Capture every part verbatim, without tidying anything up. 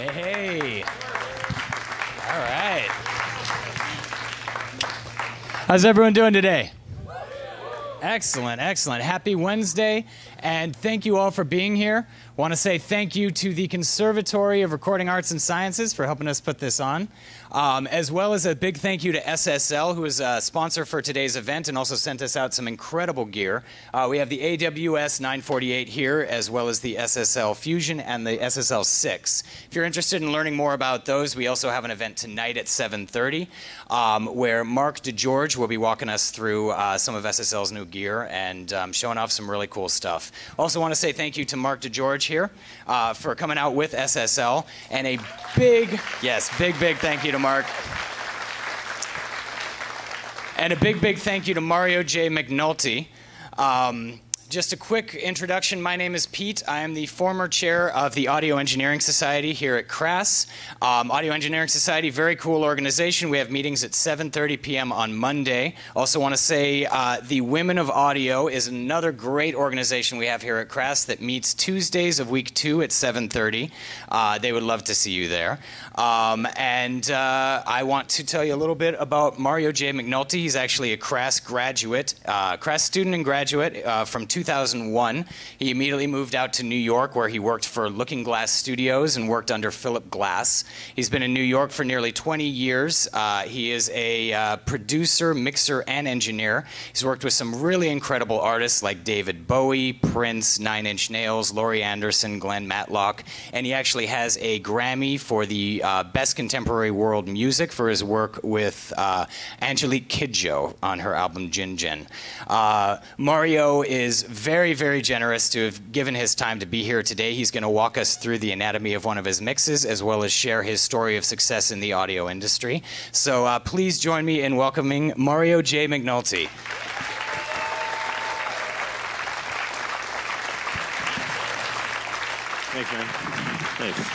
Hey. All right. How's everyone doing today? Excellent, excellent. Happy Wednesday, and thank you all for being here. I want to say thank you to the Conservatory of Recording Arts and Sciences for helping us put this on, um, as well as a big thank you to S S L, who is a sponsor for today's event and also sent us out some incredible gear. Uh, we have the A W S nine forty-eight here, as well as the S S L Fusion and the S S L six. If you're interested in learning more about those, we also have an event tonight at seven thirty, um, where Mark DeGeorge will be walking us through uh, some of S S L's new gear and um, showing off some really cool stuff. Also want to say thank you to Mark DeGeorge here uh, for coming out with S S L, and a big, yes, big, big thank you to Mark. And a big, big thank you to Mario J. McNulty. Um, Just a quick introduction. My name is Pete. I am the former chair of the Audio Engineering Society here at CRAS. Um, Audio Engineering Society, very cool organization. We have meetings at seven thirty p m on Monday. Also want to say uh, the Women of Audio is another great organization we have here at CRAS that meets Tuesdays of week two at seven thirty. Uh, they would love to see you there. Um, and uh, I want to tell you a little bit about Mario J. McNulty. He's actually a CRAS graduate, uh, CRAS student and graduate uh, from two thousand one. He immediately moved out to New York, where he worked for Looking Glass Studios and worked under Philip Glass. He's been in New York for nearly twenty years. Uh, he is a uh, producer, mixer, and engineer. He's worked with some really incredible artists like David Bowie, Prince, Nine Inch Nails, Laurie Anderson, Glen Matlock, and he actually has a Grammy for the uh, Best Contemporary World Music for his work with uh, Angélique Kidjo on her album Djin Djin. Uh, Mario is very, very generous to have given his time to be here today. He's going to walk us through the anatomy of one of his mixes, as well as share his story of success in the audio industry. So uh, please join me in welcoming Mario J. McNulty. Thanks, man. Thanks.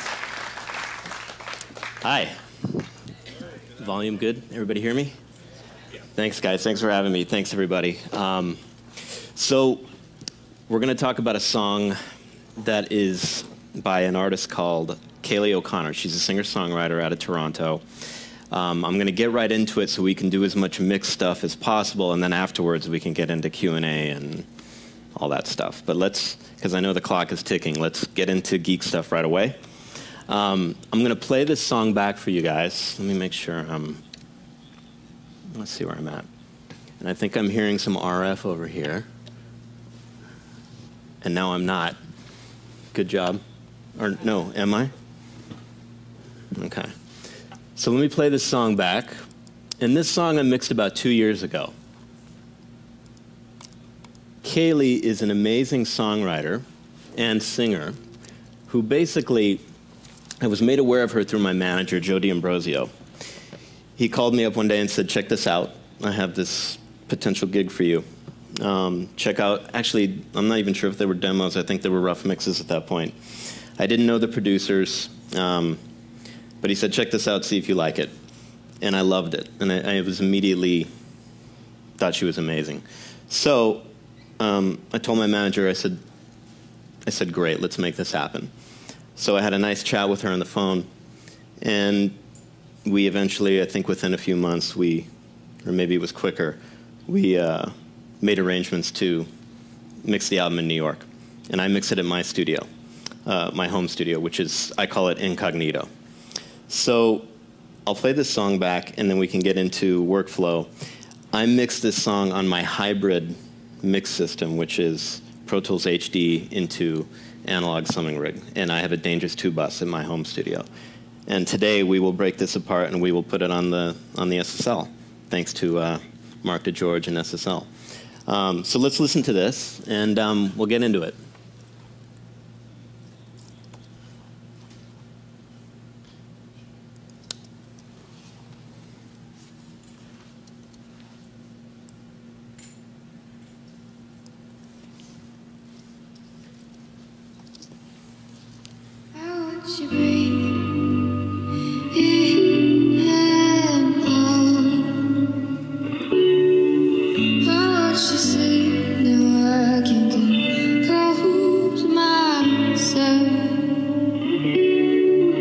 Hi. Volume good? Everybody hear me? Yeah. Thanks, guys. Thanks for having me. Thanks, everybody. Um, so we're going to talk about a song that is by an artist called Kaylee O'Connor. She's a singer-songwriter out of Toronto. Um, I'm going to get right into it so we can do as much mixed stuff as possible, and then afterwards we can get into Q and A and all that stuff. But let's, because I know the clock is ticking, let's get into geek stuff right away. Um, I'm going to play this song back for you guys. Let me make sure I'm, let's see where I'm at. And I think I'm hearing some R F over here. And now I'm not. Good job. Or no, am I? Okay. So let me play this song back. And this song I mixed about two years ago. Kaylee is an amazing songwriter and singer who basically, I was made aware of her through my manager, Joe D'Ambrosio. He called me up one day and said, check this out. I have this potential gig for you. Um, check out, actually, I'm not even sure if they were demos. I think they were rough mixes at that point. I didn't know the producers, um, but he said, check this out, see if you like it. And I loved it. And I, I was immediately, thought she was amazing. So um, I told my manager, I said, I said, great, let's make this happen. So I had a nice chat with her on the phone, and we eventually, I think within a few months, we, or maybe it was quicker, we uh, made arrangements to mix the album in New York. And I mix it at my studio, uh, my home studio, which is, I call it incognito. So I'll play this song back, and then we can get into workflow. I mixed this song on my hybrid mix system, which is Pro Tools H D into analog summing rig, and I have a Dangerous two bus in my home studio. And today we will break this apart and we will put it on the on the S S L, thanks to uh, Mark DeGeorge and S S L. Um, so let's listen to this, and um, we'll get into it. She breathe in and out. I watch you sleep, now I can compose myself.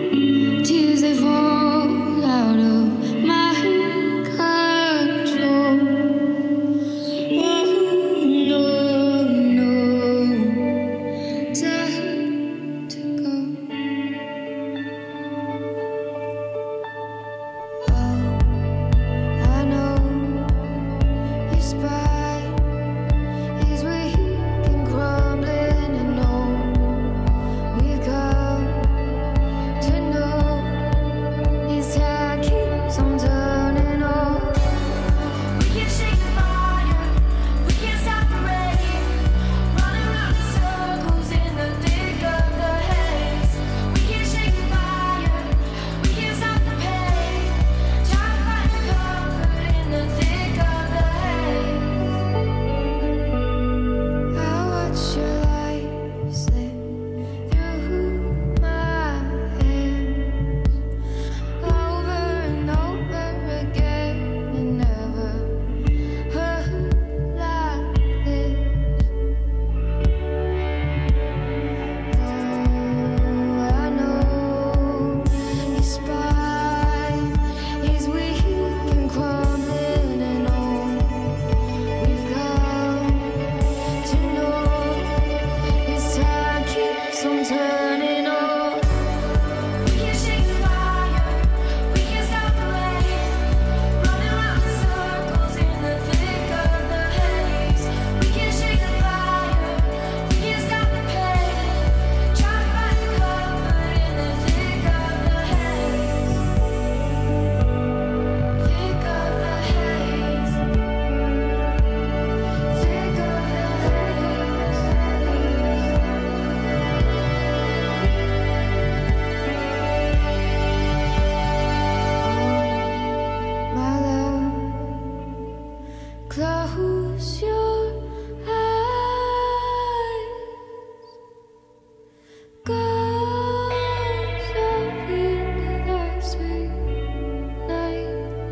Close your eyes. Go softly into that sweet night.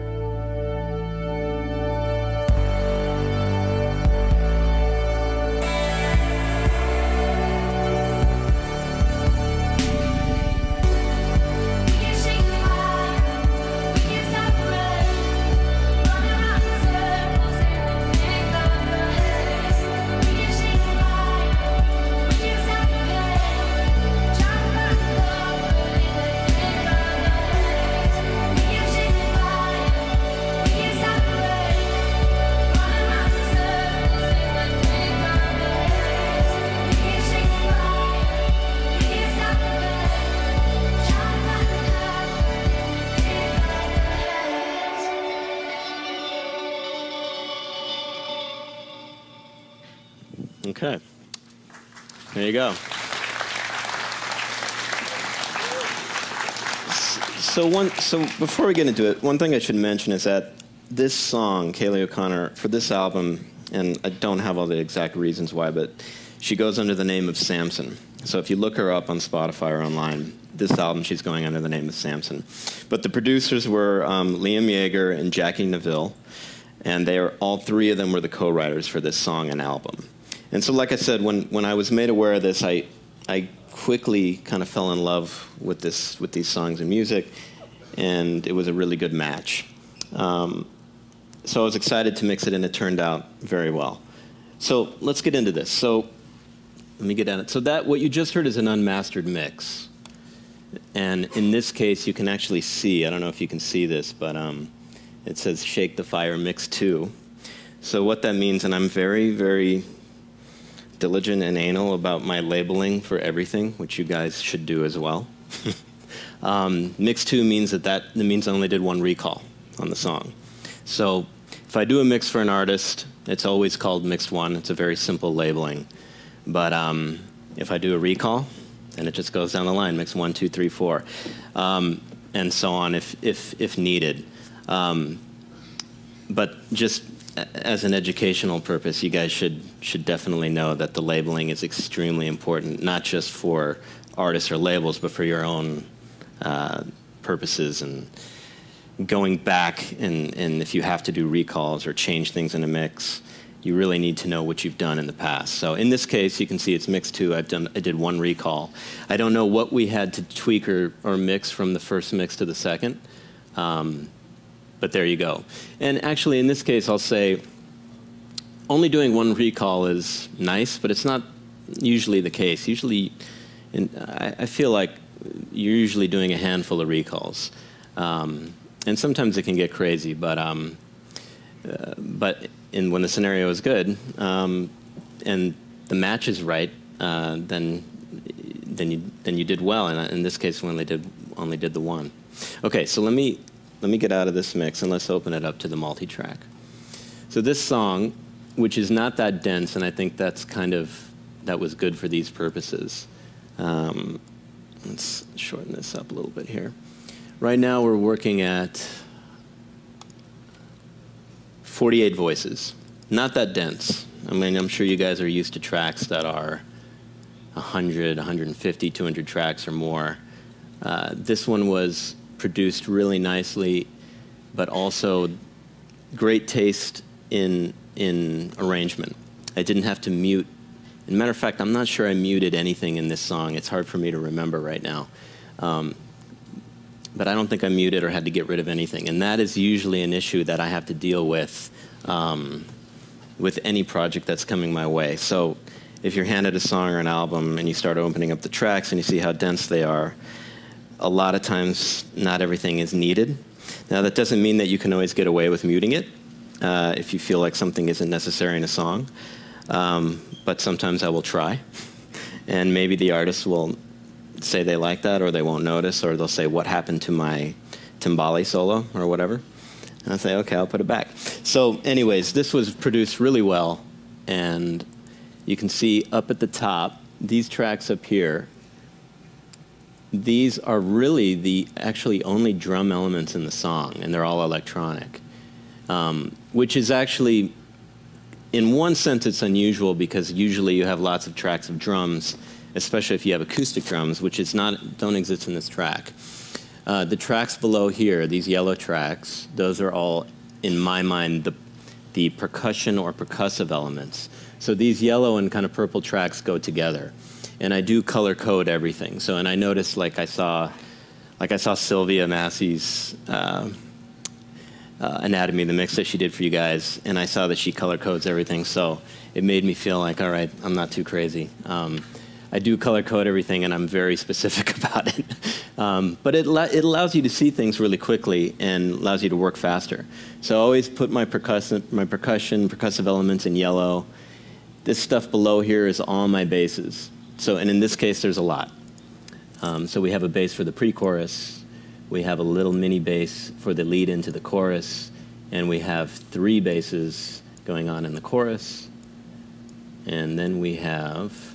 Okay. There you go. So one, so before we get into it, one thing I should mention is that this song, Kaylee O'Connor, for this album, and I don't have all the exact reasons why, but she goes under the name of Samson. So if you look her up on Spotify or online, this album she's going under the name of Samson. But the producers were um, Liam Yeager and Jackie Neville, and they are all three of them were the co-writers for this song and album. And so, like I said, when, when I was made aware of this, I, I quickly kind of fell in love with, this, with these songs and music, and it was a really good match. Um, so I was excited to mix it, and it turned out very well. So let's get into this. So let me get at it. So that, what you just heard is an unmastered mix. And in this case, you can actually see, I don't know if you can see this, but um, it says Shake the Fire Mix two. So what that means, and I'm very, very diligent and anal about my labeling for everything, which you guys should do as well. um, mix two means that that it means I only did one recall on the song. So if I do a mix for an artist, it's always called mix one. It's a very simple labeling. But um, if I do a recall, then it just goes down the line, mix one, two, three, four, um, and so on if if if needed. Um, but just as an educational purpose, you guys should should definitely know that the labeling is extremely important, not just for artists or labels, but for your own uh, purposes and going back. And, and if you have to do recalls or change things in a mix, you really need to know what you've done in the past. So in this case, you can see it's mix two. I've done I did one recall. I don't know what we had to tweak or, or mix from the first mix to the second. Um, But there you go. And actually, in this case, I'll say only doing one recall is nice, but it's not usually the case. Usually, in, I, I feel like you're usually doing a handful of recalls. Um, and sometimes it can get crazy, but, um, uh, but in, when the scenario is good um, and the match is right, uh, then, then, you, then you did well. And in this case, we only did, only did the one. OK, so let me... Let me get out of this mix and let's open it up to the multi-track. So this song, which is not that dense, and I think that's kind of, that was good for these purposes. Um, let's shorten this up a little bit here. Right now we're working at forty-eight voices. Not that dense. I mean, I'm sure you guys are used to tracks that are one hundred, one hundred fifty, two hundred tracks or more. Uh, this one was produced really nicely, but also great taste in in arrangement. I didn't have to mute. As a matter of fact, I'm not sure I muted anything in this song. It's hard for me to remember right now. Um, but I don't think I muted or had to get rid of anything. And that is usually an issue that I have to deal with um, with any project that's coming my way. So if you're handed a song or an album and you start opening up the tracks and you see how dense they are, a lot of times, not everything is needed. Now, that doesn't mean that you can always get away with muting it uh, if you feel like something isn't necessary in a song. Um, but sometimes I will try. And maybe the artist will say they like that, or they won't notice, or they'll say, what happened to my timbale solo, or whatever. And I'll say, OK, I'll put it back. So anyways, this was produced really well. And you can see up at the top, these tracks up here, these are really the actually only drum elements in the song, and they're all electronic, um, which is actually in one sense, it's unusual because usually you have lots of tracks of drums, especially if you have acoustic drums, which is not, don't exist in this track. Uh, the tracks below here, these yellow tracks, those are all, in my mind, the, the percussion or percussive elements. So these yellow and kind of purple tracks go together. And I do color code everything. So, and I noticed, like I saw, like I saw Sylvia Massey's uh, uh, Anatomy, the mix that she did for you guys, and I saw that she color codes everything. So it made me feel like, all right, I'm not too crazy. Um, I do color code everything, and I'm very specific about it. Um, but it, it allows you to see things really quickly and allows you to work faster. So I always put my percussion, my percussion, percussive elements in yellow. This stuff below here is all my basses. So, and in this case, there's a lot. Um, so we have a bass for the pre-chorus. We have a little mini bass for the lead into the chorus. And we have three basses going on in the chorus. And then we have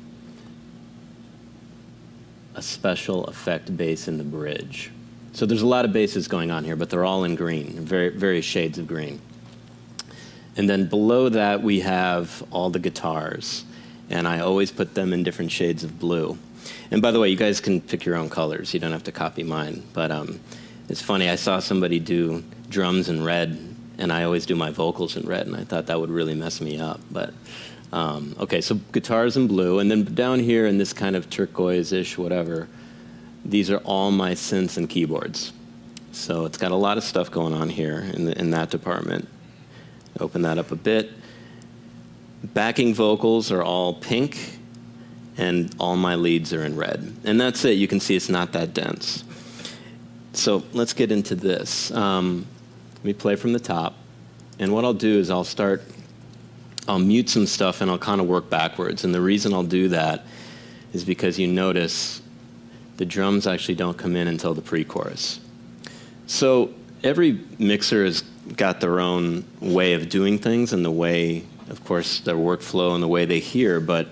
a special effect bass in the bridge. So there's a lot of basses going on here, but they're all in green, very, various shades of green. And then below that, we have all the guitars. And I always put them in different shades of blue. And by the way, you guys can pick your own colors. You don't have to copy mine. But um, it's funny, I saw somebody do drums in red, and I always do my vocals in red, and I thought that would really mess me up. But um, okay, so guitars in blue. And then down here in this kind of turquoise-ish whatever, these are all my synths and keyboards. So it's got a lot of stuff going on here in, the, in that department. Open that up a bit. Backing vocals are all pink, and all my leads are in red. And that's it. You can see it's not that dense. So let's get into this. Um, let me play from the top. And what I'll do is I'll start, I'll mute some stuff, and I'll kind of work backwards. And the reason I'll do that is because you notice the drums actually don't come in until the pre-chorus. So every mixer has got their own way of doing things and the way, of course, their workflow and the way they hear, but,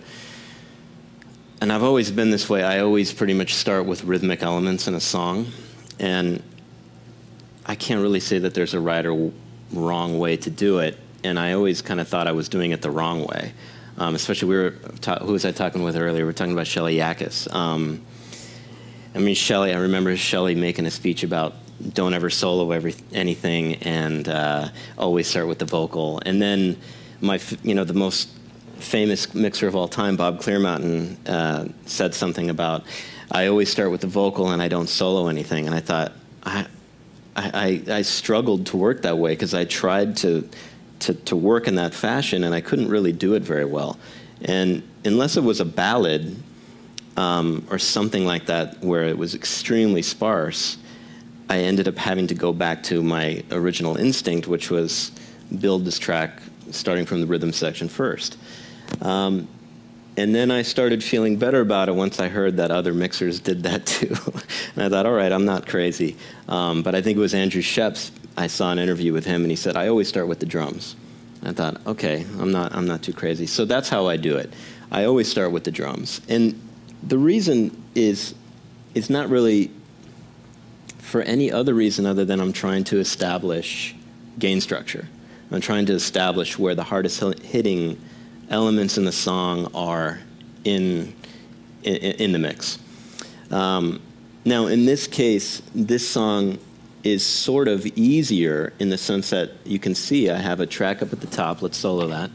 and I've always been this way, I always pretty much start with rhythmic elements in a song, and I can't really say that there's a right or wrong way to do it, and I always kind of thought I was doing it the wrong way. Um, especially, we were, who was I talking with earlier? We were talking about Shelley Yakis. Um, I mean, Shelley, I remember Shelley making a speech about don't ever solo every, anything, and uh, always start with the vocal, and then my, you know, the most famous mixer of all time, Bob Clearmountain, uh, said something about, I always start with the vocal and I don't solo anything. And I thought, I, I, I struggled to work that way because I tried to, to, to work in that fashion, and I couldn't really do it very well. And unless it was a ballad um, or something like that where it was extremely sparse, I ended up having to go back to my original instinct, which was build this track starting from the rhythm section first. Um, and then I started feeling better about it once I heard that other mixers did that too. And I thought, all right, I'm not crazy. Um, but I think it was Andrew Sheps, I saw an interview with him, and he said, I always start with the drums. I thought, okay, I'm not, I'm not too crazy. So that's how I do it. I always start with the drums. And the reason is, it's not really for any other reason other than I'm trying to establish gain structure. I'm trying to establish where the hardest hitting elements in the song are in, in, in the mix. Um, now, in this case, this song is sort of easier in the sense that you can see I have a track up at the top. Let's solo that.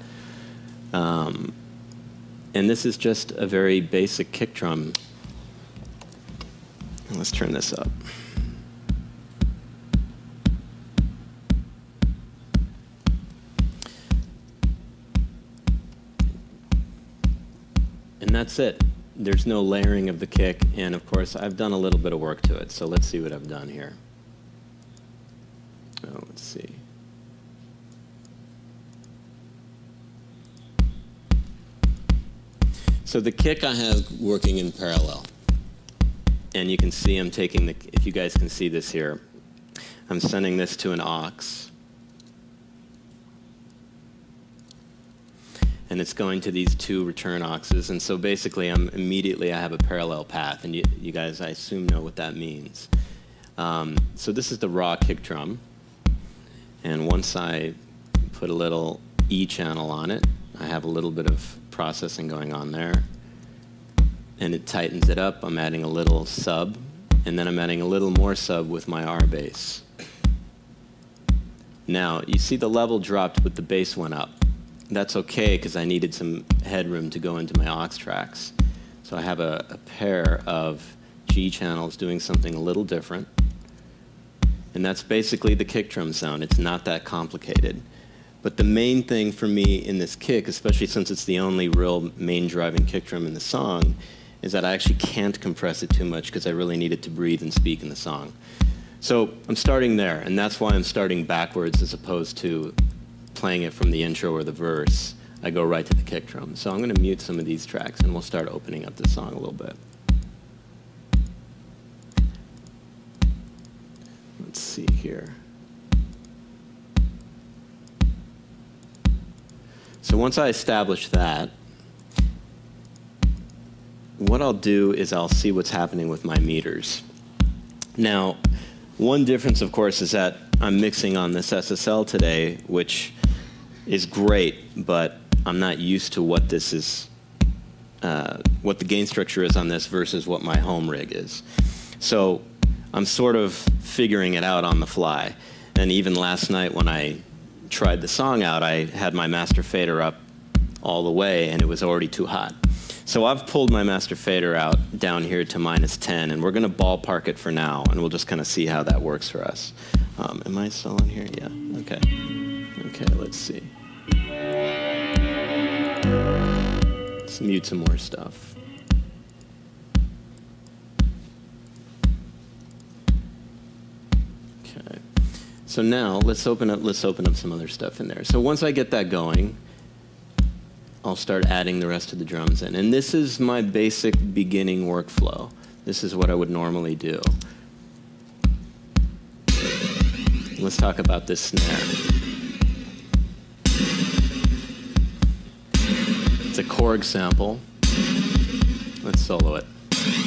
Um, and this is just a very basic kick drum. Let's turn this up. And that's it. There's no layering of the kick, and of course, I've done a little bit of work to it, so let's see what I've done here. Oh, let's see. So the kick I have working in parallel, and you can see I'm taking the, if you guys can see this here, I'm sending this to an aux. And it's going to these two return auxes, and so basically I'm immediately I have a parallel path, and you, you guys I assume know what that means. Um, so this is the raw kick drum, and once I put a little E channel on it. I have a little bit of processing going on there. And it tightens it up. I'm adding a little sub, and then I'm adding a little more sub with my R bass. Now, you see the level dropped, but the bass went up. That's okay, because I needed some headroom to go into my aux tracks. So I have a, a pair of G channels doing something a little different. And that's basically the kick drum sound. It's not that complicated. But the main thing for me in this kick, especially since it's the only real main driving kick drum in the song, is that I actually can't compress it too much because I really need it to breathe and speak in the song. So I'm starting there, and that's why I'm starting backwards as opposed to playing it from the intro or the verse. I go right to the kick drum. So I'm going to mute some of these tracks, and we'll start opening up the song a little bit. Let's see here. So once I establish that, what I'll do is I'll see what's happening with my meters. Now, one difference, of course, is that I'm mixing on this S S L today, which is great, but I'm not used to what this is, uh, what the gain structure is on this versus what my home rig is. So I'm sort of figuring it out on the fly. And even last night when I tried the song out, I had my master fader up all the way, and it was already too hot. So I've pulled my master fader out down here to minus ten, and we're going to ballpark it for now, and we'll just kind of see how that works for us. Um, am I still on here? Yeah. Okay. Okay, let's see. Let's mute some more stuff. Okay. So now let's open up. Let's open up some other stuff in there. So once I get that going, I'll start adding the rest of the drums in. And this is my basic beginning workflow. This is what I would normally do. Let's talk about this snare. It's a Korg sample. Let's solo it.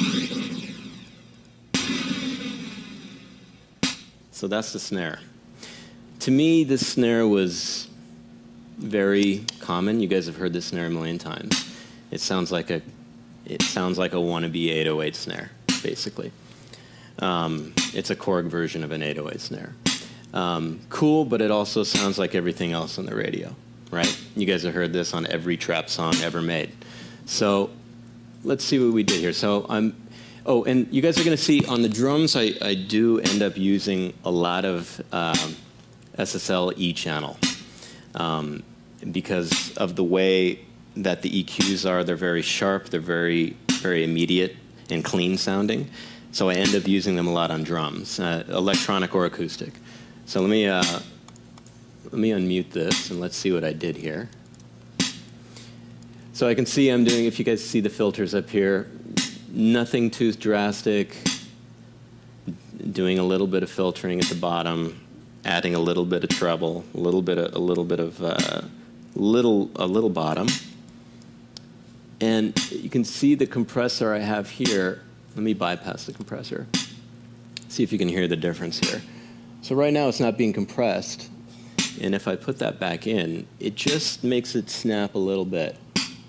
So that's the snare. To me, this snare was very common. You guys have heard this snare a million times. It sounds like a, it sounds like a wannabe eight oh eight snare, basically. Um, it's a Korg version of an eight oh eight snare. Um, cool, but it also sounds like everything else on the radio, right? You guys have heard this on every trap song ever made. So let's see what we did here. So I'm, oh, and you guys are going to see on the drums, I, I do end up using a lot of um, S S L E channel. Um, because of the way that the E Qs are, they're very sharp, they're very, very immediate and clean sounding. So I end up using them a lot on drums, uh, electronic or acoustic. So let me, uh, let me unmute this and let's see what I did here. So I can see I'm doing, if you guys see the filters up here, nothing too drastic, doing a little bit of filtering at the bottom, adding a little bit of treble, a little bit of, a little bit of, uh, little, a little bottom. And you can see the compressor I have here. Let me bypass the compressor. See if you can hear the difference here. So right now it's not being compressed. And if I put that back in, it just makes it snap a little bit.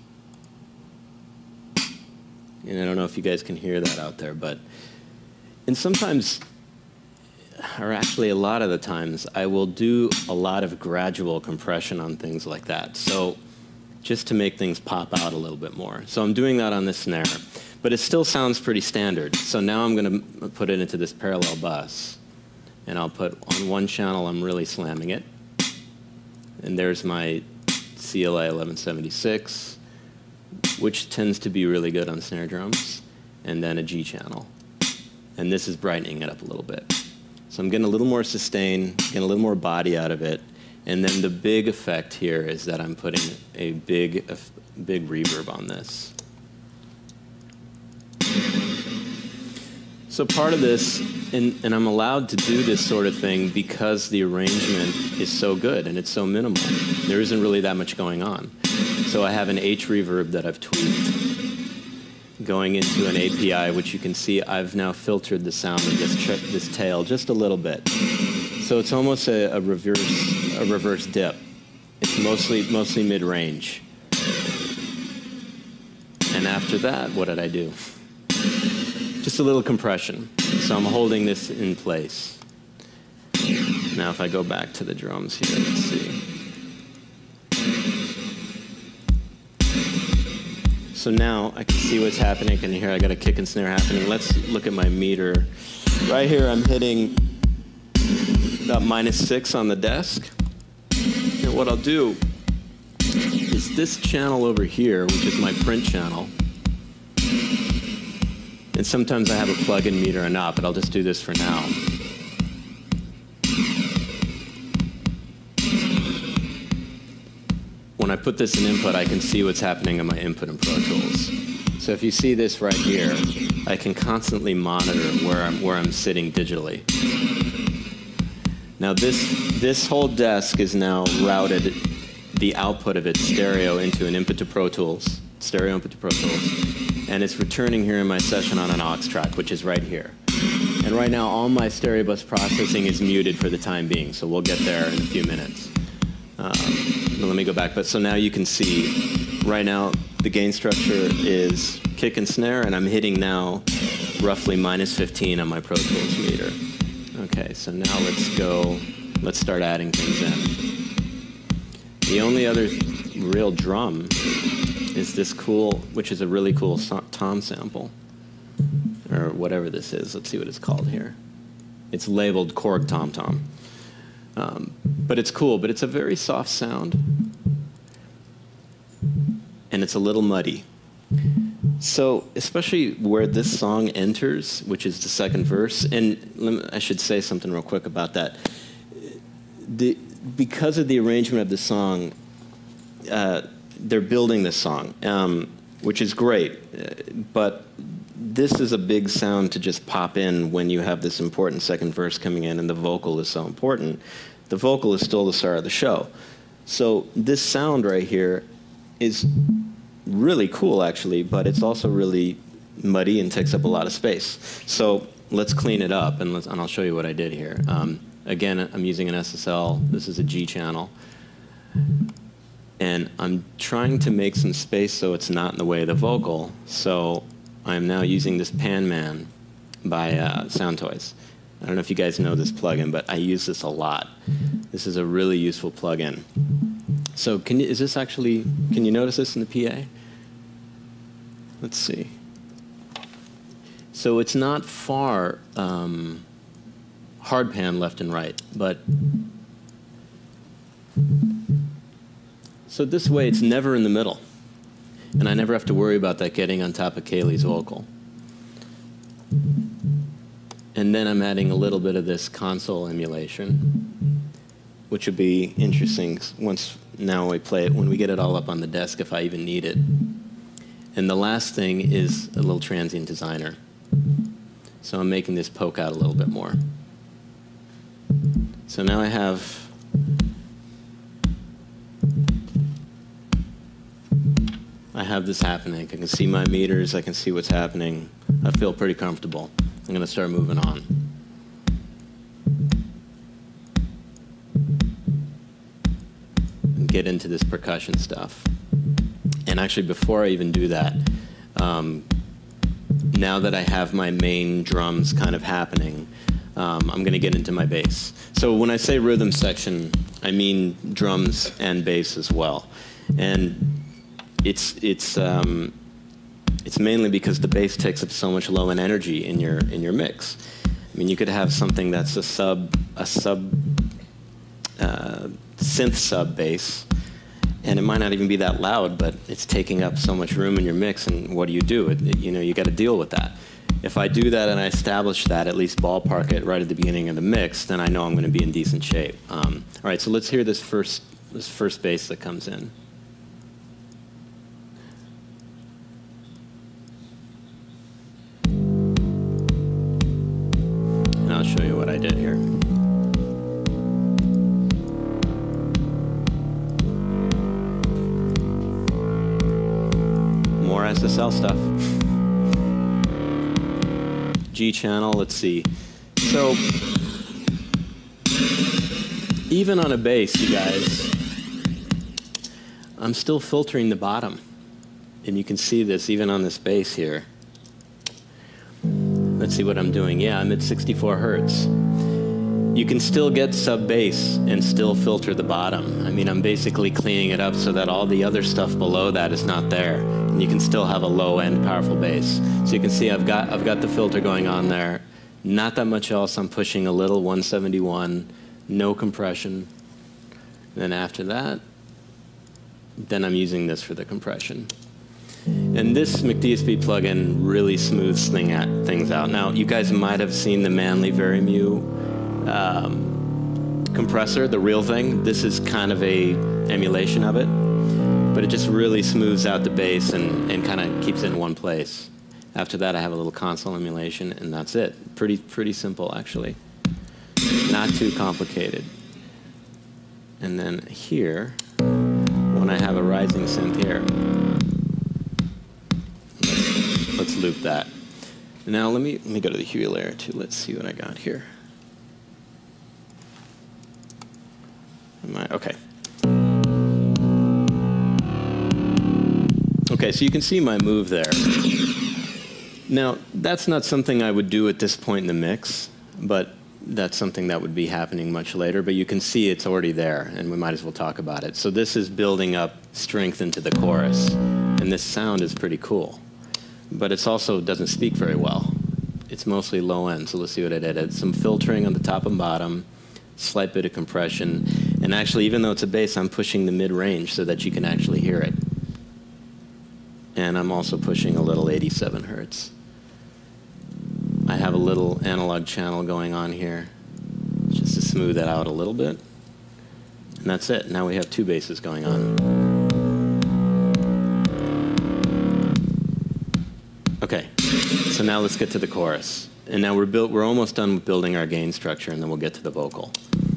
And I don't know if you guys can hear that out there, but, and sometimes, or actually a lot of the times, I will do a lot of gradual compression on things like that. So just to make things pop out a little bit more. So I'm doing that on this snare, but it still sounds pretty standard. So now I'm going to put it into this parallel bus, and I'll put on one channel, I'm really slamming it. And there's my C L A eleven seventy-six, which tends to be really good on snare drums, and then a G channel. And this is brightening it up a little bit. So I'm getting a little more sustain, getting a little more body out of it. And then the big effect here is that I'm putting a big, a big reverb on this. So part of this, and, and I'm allowed to do this sort of thing because the arrangement is so good and it's so minimal. There isn't really that much going on. So I have an H reverb that I've tweaked going into an A P I, which you can see I've now filtered the sound of this, this tail just a little bit. So it's almost a, a reverse a reverse dip. It's mostly, mostly mid-range. And after that, what did I do? Just a little compression. So I'm holding this in place. Now if I go back to the drums here, let's see. So now I can see what's happening. Can you hear I got a kick and snare happening? Let's look at my meter. Right here I'm hitting about minus six on the desk. And what I'll do is this channel over here, which is my print channel, and sometimes I have a plug-in meter or not, but I'll just do this for now. When I put this in input, I can see what's happening in my input in Pro Tools. So if you see this right here, I can constantly monitor where I'm, where I'm sitting digitally. Now this, this whole desk is now routed, the output of it stereo into an input to Pro Tools, stereo input to Pro Tools, and it's returning here in my session on an aux track, which is right here. And right now, all my stereo bus processing is muted for the time being, so we'll get there in a few minutes. Um, let me go back. But so now you can see, right now, the gain structure is kick and snare, and I'm hitting now roughly minus fifteen on my Pro Tools meter. Okay, so now let's go, let's start adding things in. The only other real drum is this cool, which is a really cool so tom sample, or whatever this is. Let's see what it's called here. It's labeled Korg Tom Tom. Um, but it's cool, but it's a very soft sound, and it's a little muddy. So especially where this song enters, which is the second verse, and let me, I should say something real quick about that. The, because of the arrangement of the song, uh, they're building this song, um, which is great, uh, but this is a big sound to just pop in when you have this important second verse coming in and the vocal is so important. The vocal is still the star of the show. So this sound right here is really cool, actually, but it's also really muddy and takes up a lot of space. So let's clean it up, and, let's, and I'll show you what I did here. Um, again, I'm using an S S L. This is a G channel. And I'm trying to make some space so it's not in the way of the vocal. So I'm now using this Pan Man by uh, Soundtoys. I don't know if you guys know this plugin, but I use this a lot. This is a really useful plugin. So can you, is this actually, can you notice this in the P A? Let's see. So it's not far um, hard pan left and right, but so this way it's never in the middle. And I never have to worry about that getting on top of Kaylee's vocal. And then I'm adding a little bit of this console emulation, which would be interesting once now we play it, when we get it all up on the desk, if I even need it. And the last thing is a little transient designer. So I'm making this poke out a little bit more. So now I have I have this happening. I can see my meters, I can see what's happening. I feel pretty comfortable. I'm going to start moving on. And get into this percussion stuff. And actually, before I even do that, um, now that I have my main drums kind of happening, um, I'm going to get into my bass. So when I say rhythm section, I mean drums and bass as well. And it's it's um, it's mainly because the bass takes up so much low end energy in your in your mix. I mean, you could have something that's a sub a sub uh, synth sub bass, and it might not even be that loud, but it's taking up so much room in your mix. And what do you do? It, it, you know, you got to deal with that. If I do that and I establish that, at least ballpark it right at the beginning of the mix, then I know I'm going to be in decent shape. Um, all right, so let's hear this first this first bass that comes in. And I'll show you what I did here. More S S L stuff. G channel, let's see. So, even on a bass, you guys, I'm still filtering the bottom. And you can see this even on this bass here. Let's see what I'm doing. Yeah, I'm at sixty-four hertz. You can still get sub bass and still filter the bottom. I mean, I'm basically cleaning it up so that all the other stuff below that is not there. And you can still have a low end powerful bass. So you can see I've got, I've got the filter going on there. Not that much else. I'm pushing a little one seventy-one, no compression. Then after that, then I'm using this for the compression. And this McDSP plugin really smooths thing at, things out. Now, you guys might have seen the Manley Varimu um, compressor, the real thing. This is kind of a emulation of it, but it just really smooths out the bass and, and kind of keeps it in one place. After that, I have a little console emulation, and that's it. Pretty, pretty simple, actually. Not too complicated. And then here, when I have a rising synth here, let's loop that. Now let me let me go to the Huey layer too. Let's see what I got here. Am I okay? Okay, so you can see my move there. Now that's not something I would do at this point in the mix, but that's something that would be happening much later. But you can see it's already there, and we might as well talk about it. So this is building up strength into the chorus, and this sound is pretty cool. But it also doesn't speak very well. It's mostly low end, so let's see what I did. I did some filtering on the top and bottom, slight bit of compression, and actually, even though it's a bass, I'm pushing the mid-range so that you can actually hear it. And I'm also pushing a little eighty-seven hertz. I have a little analog channel going on here, just to smooth that out a little bit. And that's it. Now we have two basses going on. Okay, so now let's get to the chorus. And now we're, built, we're almost done with building our gain structure, and then we'll get to the vocal.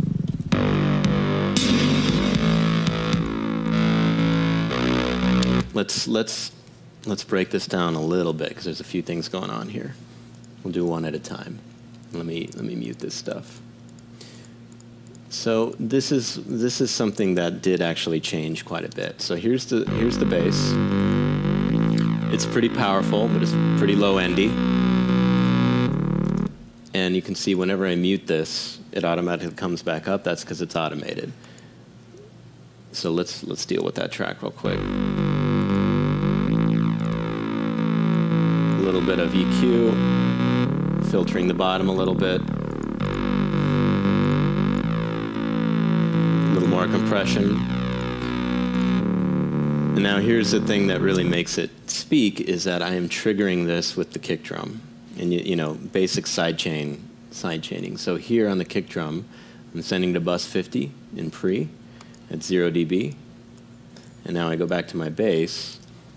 Let's, let's, let's break this down a little bit, because there's a few things going on here. We'll do one at a time. Let me, let me mute this stuff. So this is, this is something that did actually change quite a bit. So here's the, here's the bass. It's pretty powerful, but it's pretty low-endy. And you can see whenever I mute this, it automatically comes back up. That's because it's automated. So let's, let's deal with that track real quick. A little bit of E Q, filtering the bottom a little bit. A little more compression. And now here's the thing that really makes it speak, is that I am triggering this with the kick drum. And you, you know, basic side chain, side chaining. So here on the kick drum, I'm sending to bus fifty in pre at zero D B. And now I go back to my bass.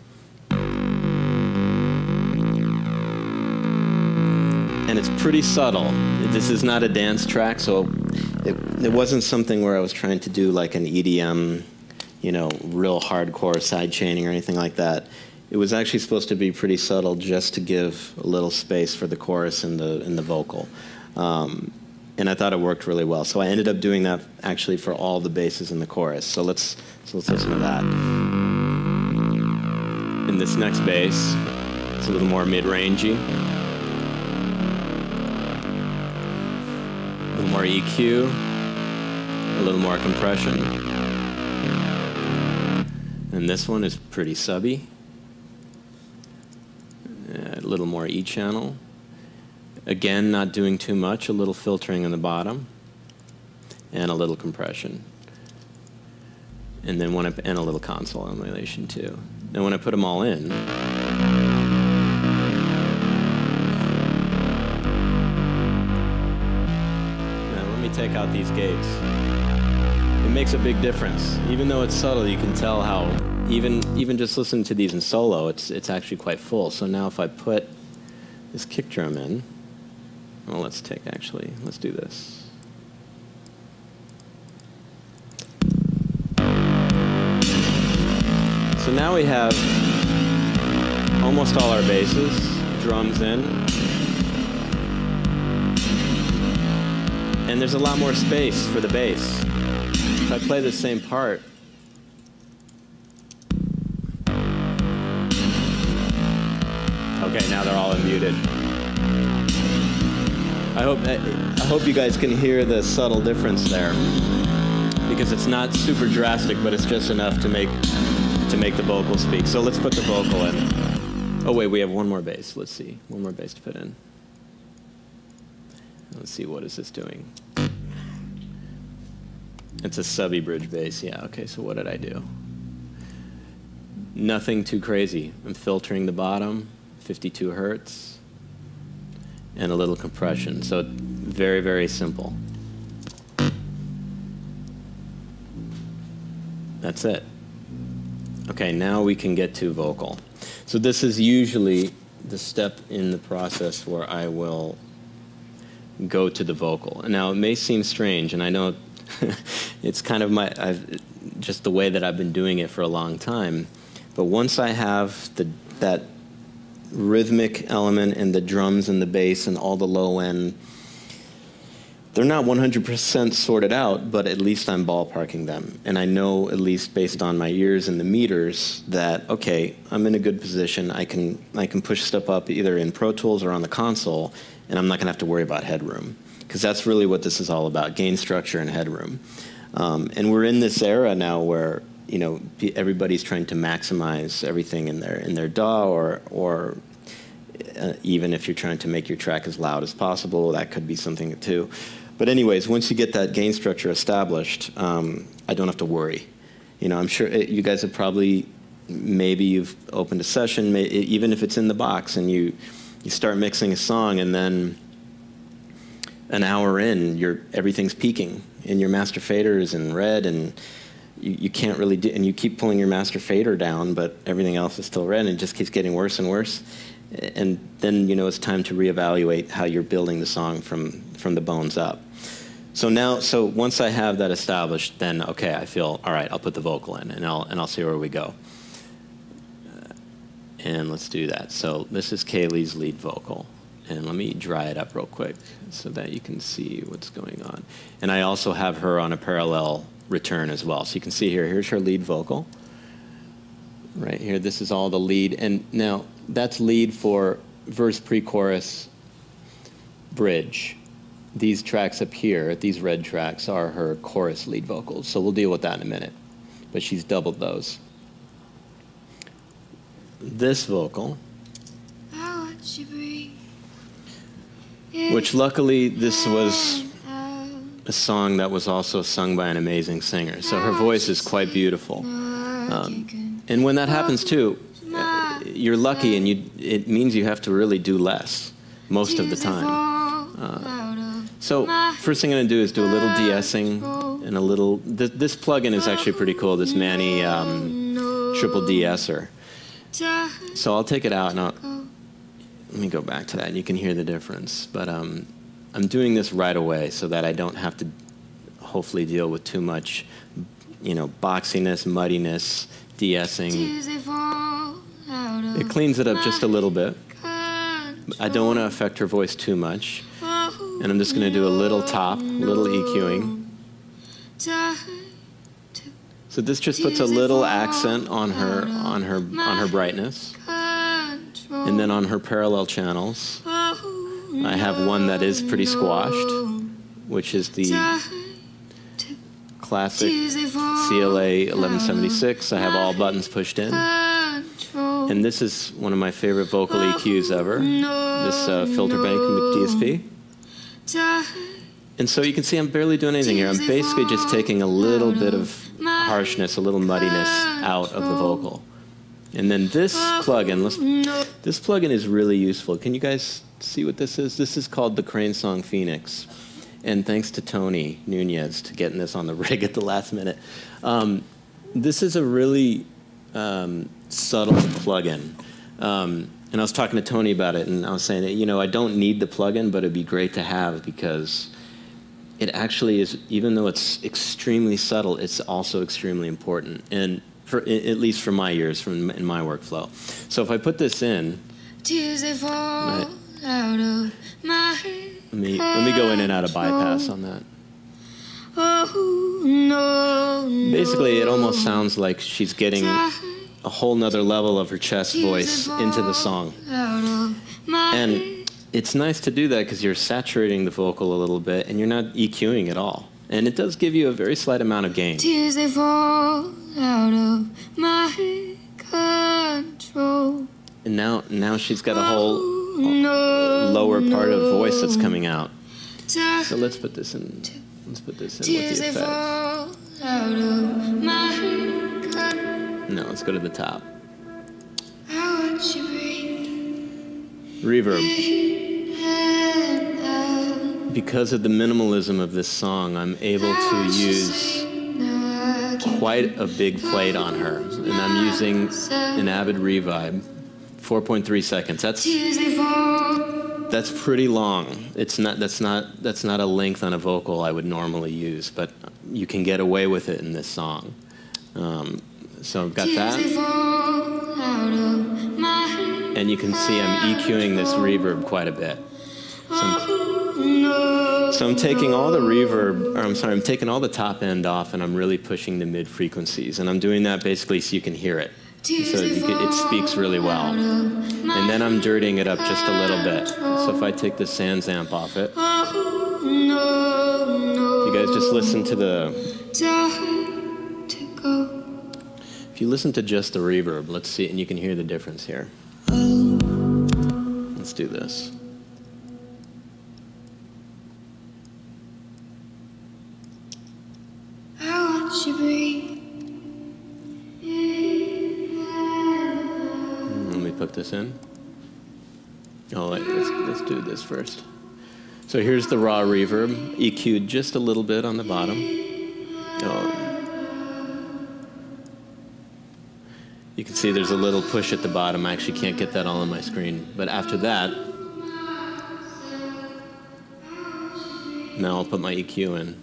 And it's pretty subtle. This is not a dance track, so it, it wasn't something where I was trying to do like an E D M, you know, real hardcore side chaining or anything like that. It was actually supposed to be pretty subtle, just to give a little space for the chorus and the and the vocal. Um, and I thought it worked really well. So I ended up doing that actually for all the basses in the chorus. So let's so let's listen to that. In this next bass, it's a little more mid-rangey. A little more E Q, a little more compression. And this one is pretty subby. A little more E channel. Again, not doing too much, a little filtering on the bottom, and a little compression. And then when I, and a little console emulation too. Then when I put them all in, now let me take out these gates. It makes a big difference. Even though it's subtle, you can tell how, even even just listening to these in solo, it's it's actually quite full. So now if I put this kick drum in, well, let's take actually, let's do this. So now we have almost all our basses, drums in, and there's a lot more space for the bass. If I play the same part, muted. I hope, I hope you guys can hear the subtle difference there, because it's not super drastic, but it's just enough to make, to make the vocal speak. So let's put the vocal in. Oh wait, we have one more bass. Let's see, one more bass to put in. Let's see, what is this doing? It's a subby bridge bass, yeah. Okay, so what did I do? Nothing too crazy. I'm filtering the bottom, fifty-two hertz, and a little compression. So very, very simple. That's it. Okay, now we can get to vocal. So this is usually the step in the process where I will go to the vocal. Now, it may seem strange, and I know it's kind of my, I've, just the way that I've been doing it for a long time, but once I have the, that rhythmic element and the drums and the bass and all the low end, they're not one hundred percent sorted out, but at least I'm ballparking them. And I know, at least based on my ears and the meters, that, okay, I'm in a good position. I can, I can push stuff up either in Pro Tools or on the console, and I'm not going to have to worry about headroom. Because that's really what this is all about, gain structure and headroom. Um, and we're in this era now where, you know, everybody's trying to maximize everything in their, in their D A W, or, or uh, even if you're trying to make your track as loud as possible, that could be something too. But anyways, once you get that gain structure established, um, I don't have to worry. You know, I'm sure it, you guys have probably, maybe you've opened a session, may, even if it's in the box, and you, you start mixing a song, and then an hour in, you're, everything's peaking, and your master fader is in red, and you, you can't really do, and you keep pulling your master fader down, but everything else is still red, and it just keeps getting worse and worse. And then, you know, it's time to reevaluate how you're building the song from, from the bones up. So now, so once I have that established, then, okay, I feel, all right, I'll put the vocal in, and I'll, and I'll see where we go. Uh, and let's do that. So this is Kaylee's lead vocal. And let me dry it up real quick so that you can see what's going on. And I also have her on a parallel return as well. So you can see here, here's her lead vocal. Right here, this is all the lead. And now, that's lead for verse, pre-chorus, bridge. These tracks up here, these red tracks, are her chorus lead vocals. So we'll deal with that in a minute. But she's doubled those. This vocal, which luckily this was a song that was also sung by an amazing singer. So her voice is quite beautiful. Um, and when that happens too, you're lucky, and you, it means you have to really do less most of the time. Uh, so first thing I'm going to do is do a little de-essing and a little, th this plugin is actually pretty cool, this Manny um, triple de-esser. So I'll take it out, and I'll, let me go back to that, and you can hear the difference. But um, I'm doing this right away so that I don't have to hopefully deal with too much, you know, boxiness, muddiness, de-essing. It cleans it up just a little bit. I don't want to affect her voice too much. And I'm just going to do a little top, a little EQing. So this just puts a little accent on her, on her, on her brightness. And then on her parallel channels, I have one that is pretty squashed, which is the classic C L A eleven seventy-six. I have all buttons pushed in. And this is one of my favorite vocal E Qs ever, this uh, filter bank D S P. And so you can see I'm barely doing anything here. I'm basically just taking a little bit of harshness, a little muddiness out of the vocal. And then this plugin, let's, this plugin is really useful. Can you guys see what this is? This is called the Crane Song Phoenix. And thanks to Tony Nunez to getting this on the rig at the last minute. Um, this is a really um, subtle plugin. Um, and I was talking to Tony about it, and I was saying, that, you know, I don't need the plugin, but it'd be great to have, because it actually is, even though it's extremely subtle, it's also extremely important. And for, at least for my ears, from in my workflow. So if I put this in, Tears they fall right, out of my let me, let me go in and out of bypass on that. Oh, no, no. Basically, it almost sounds like she's getting a whole nother level of her chest voice into the song. And And it's nice to do that because you're saturating the vocal a little bit and you're not EQing at all. And it does give you a very slight amount of gain. Tears they fall out of my control. And now, now she's got a whole no, lower part no. of voice that's coming out. So let's put this in. Let's put this in with the effects. Out of my no, let's go to the top. Reverb. Because of the minimalism of this song, I'm able to use quite a big plate on her, and I'm using an Avid Revibe, four point three seconds. That's that's pretty long. It's not. That's not. That's not a length on a vocal I would normally use, but you can get away with it in this song. Um, so I've got that, and you can see I'm EQing this reverb quite a bit. So I'm, so I'm taking all the reverb, or I'm sorry, I'm taking all the top end off, and I'm really pushing the mid frequencies, and I'm doing that basically so you can hear it. So you can, it speaks really well. And then I'm dirtying it up just a little bit. So if I take the Sans amp off it, you guys just listen to the, if you listen to just the reverb, let's see, and you can hear the difference here. Let's do this. I watch you breathe. Put this in. Oh, wait, let's, let's do this first. So here's the raw reverb, E Q'd just a little bit on the bottom. Oh. You can see there's a little push at the bottom. I actually can't get that all on my screen. But after that, now I'll put my E Q in.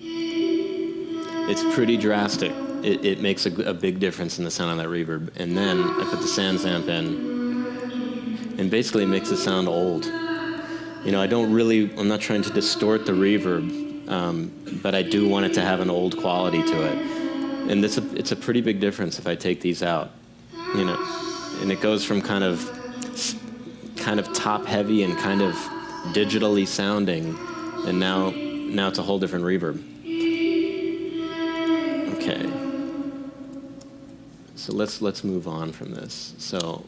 It's pretty drastic. It, it makes a, a big difference in the sound of that reverb. And then I put the Sans amp in, and basically it makes it sound old. You know, I don't really, I'm not trying to distort the reverb, um, but I do want it to have an old quality to it. And it's a, it's a pretty big difference if I take these out, you know. And it goes from kind of, kind of top heavy and kind of digitally sounding, and now, now it's a whole different reverb. Okay. So let's let's move on from this. So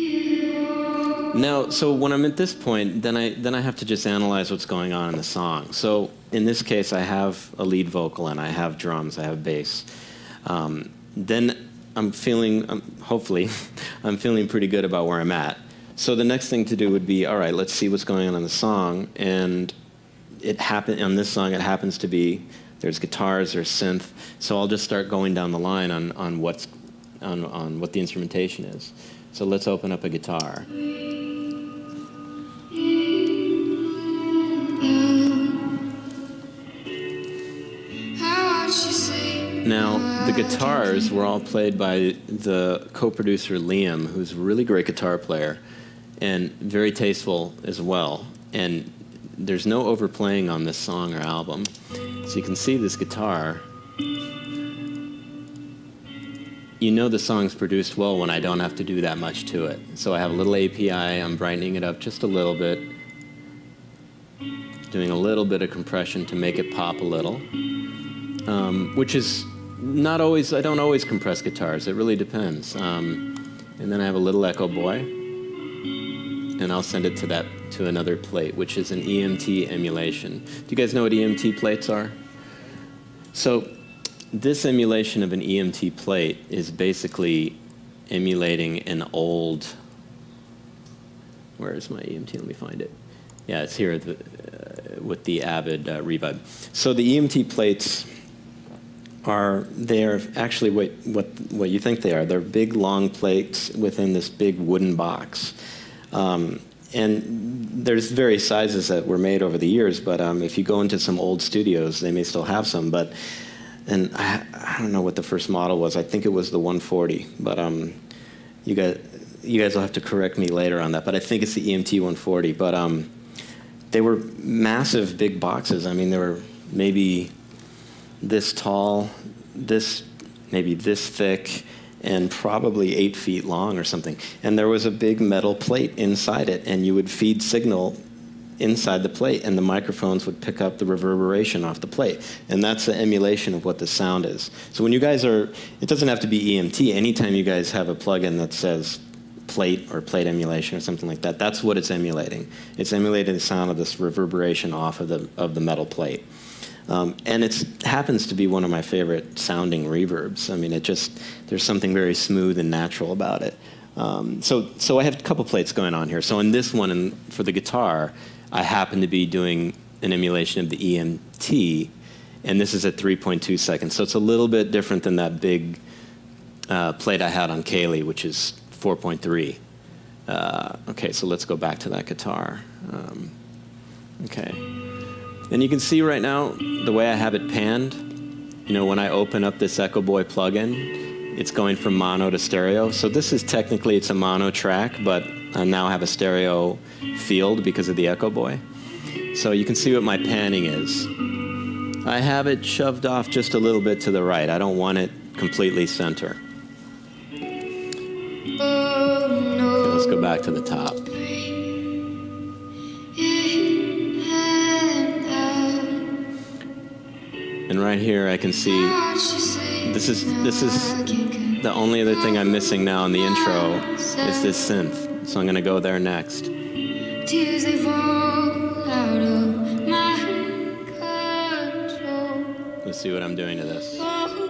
now, so when I'm at this point, then I then I have to just analyze what's going on in the song. So in this case, I have a lead vocal and I have drums, I have bass. Um, then I'm feeling, um, hopefully, I'm feeling pretty good about where I'm at. So the next thing to do would be, all right, let's see what's going on in the song. And it happen on this song, it happens to be there's guitars, there's synth. So I'll just start going down the line on on what's On, on what the instrumentation is. So let's open up a guitar. Now, the guitars were all played by the co-producer Liam, who's a really great guitar player and very tasteful as well. And there's no overplaying on this song or album. So you can see this guitar. You know the song's produced well when I don't have to do that much to it. So I have a little A P I, I'm brightening it up just a little bit, doing a little bit of compression to make it pop a little, um, which is not always, I don't always compress guitars, it really depends. Um, and then I have a little Echo Boy, and I'll send it to that, to another plate, which is an E M T emulation. Do you guys know what E M T plates are? So, this emulation of an E M T plate is basically emulating an old, where is my E M T? Let me find it. Yeah, it's here the, uh, with the Avid uh, Revibe. So the E M T plates are, they're actually what, what, what you think they are. They're big, long plates within this big wooden box. Um, and there's various sizes that were made over the years, but um, if you go into some old studios, they may still have some, but And I, I don't know what the first model was. I think it was the one forty, but um, you guys, you guys will have to correct me later on that. But I think it's the E M T one forty. But um, they were massive, big boxes. I mean, they were maybe this tall, this maybe this thick, and probably eight feet long or something. And there was a big metal plate inside it, and you would feed signal inside the plate, and the microphones would pick up the reverberation off the plate. And that's the emulation of what the sound is. So when you guys are, it doesn't have to be E M T. Anytime you guys have a plugin that says plate or plate emulation or something like that, that's what it's emulating. It's emulating the sound of this reverberation off of the, of the metal plate. Um, and it happens to be one of my favorite sounding reverbs. I mean, it just, there's something very smooth and natural about it. Um, so, so I have a couple plates going on here. So in this one, and for the guitar, I happen to be doing an emulation of the E M T, and this is at three point two seconds. So it's a little bit different than that big uh, plate I had on Kaylee, which is four point three. Uh, okay, so let's go back to that guitar. Um, okay. And you can see right now the way I have it panned. You know, when I open up this Echo Boy plugin, it's going from mono to stereo. So this is technically, it's a mono track, but I now have a stereo field because of the Echo Boy. So you can see what my panning is. I have it shoved off just a little bit to the right. I don't want it completely center. Okay, let's go back to the top. And right here I can see this is this is the only other thing I'm missing now in the intro is this synth. So I'm going to go there next. Let's see what I'm doing to this.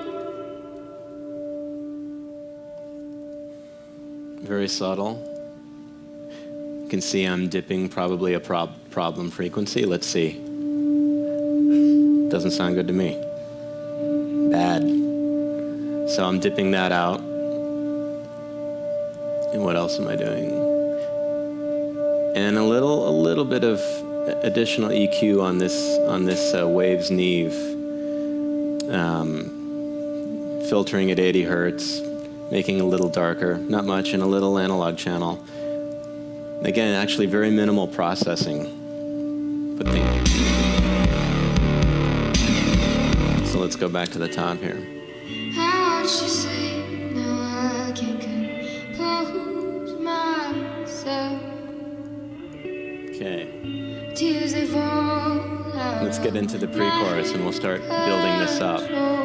Very subtle. You can see I'm dipping probably a prob problem frequency. Let's see. Doesn't sound good to me. Bad. So I'm dipping that out. And what else am I doing? And a little, a little bit of additional E Q on this, on this uh, Waves Neve. Um, filtering at eighty hertz, making it a little darker, not much, and a little analog channel. Again, actually very minimal processing. But the, so let's go back to the top here. Okay. Let's get into the pre-chorus and we'll start building this up.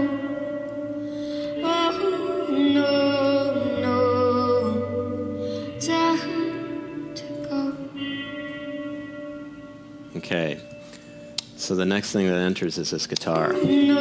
Okay. So the next thing that enters is this guitar.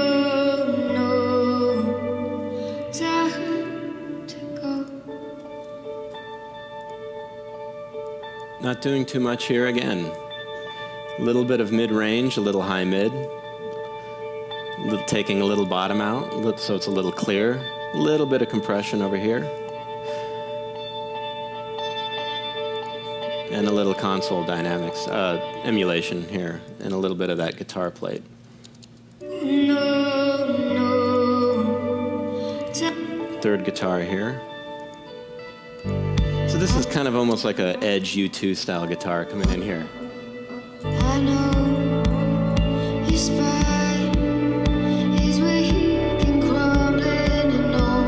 Not doing too much here again. A little bit of mid-range, a little high-mid. Taking a little bottom out, so it's a little clear. A little bit of compression over here. And a little console dynamics, uh, emulation here, and a little bit of that guitar plate. Third guitar here. So this is kind of almost like a Edge U two style guitar coming in here. I know his spine is weak and crumbling, and know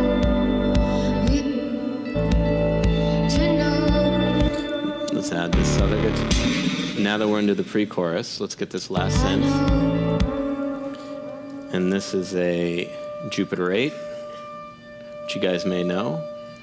to know. Let's add this other guitar. Now that we're into the pre-chorus, let's get this last synth. And this is a Jupiter eight, which you guys may know.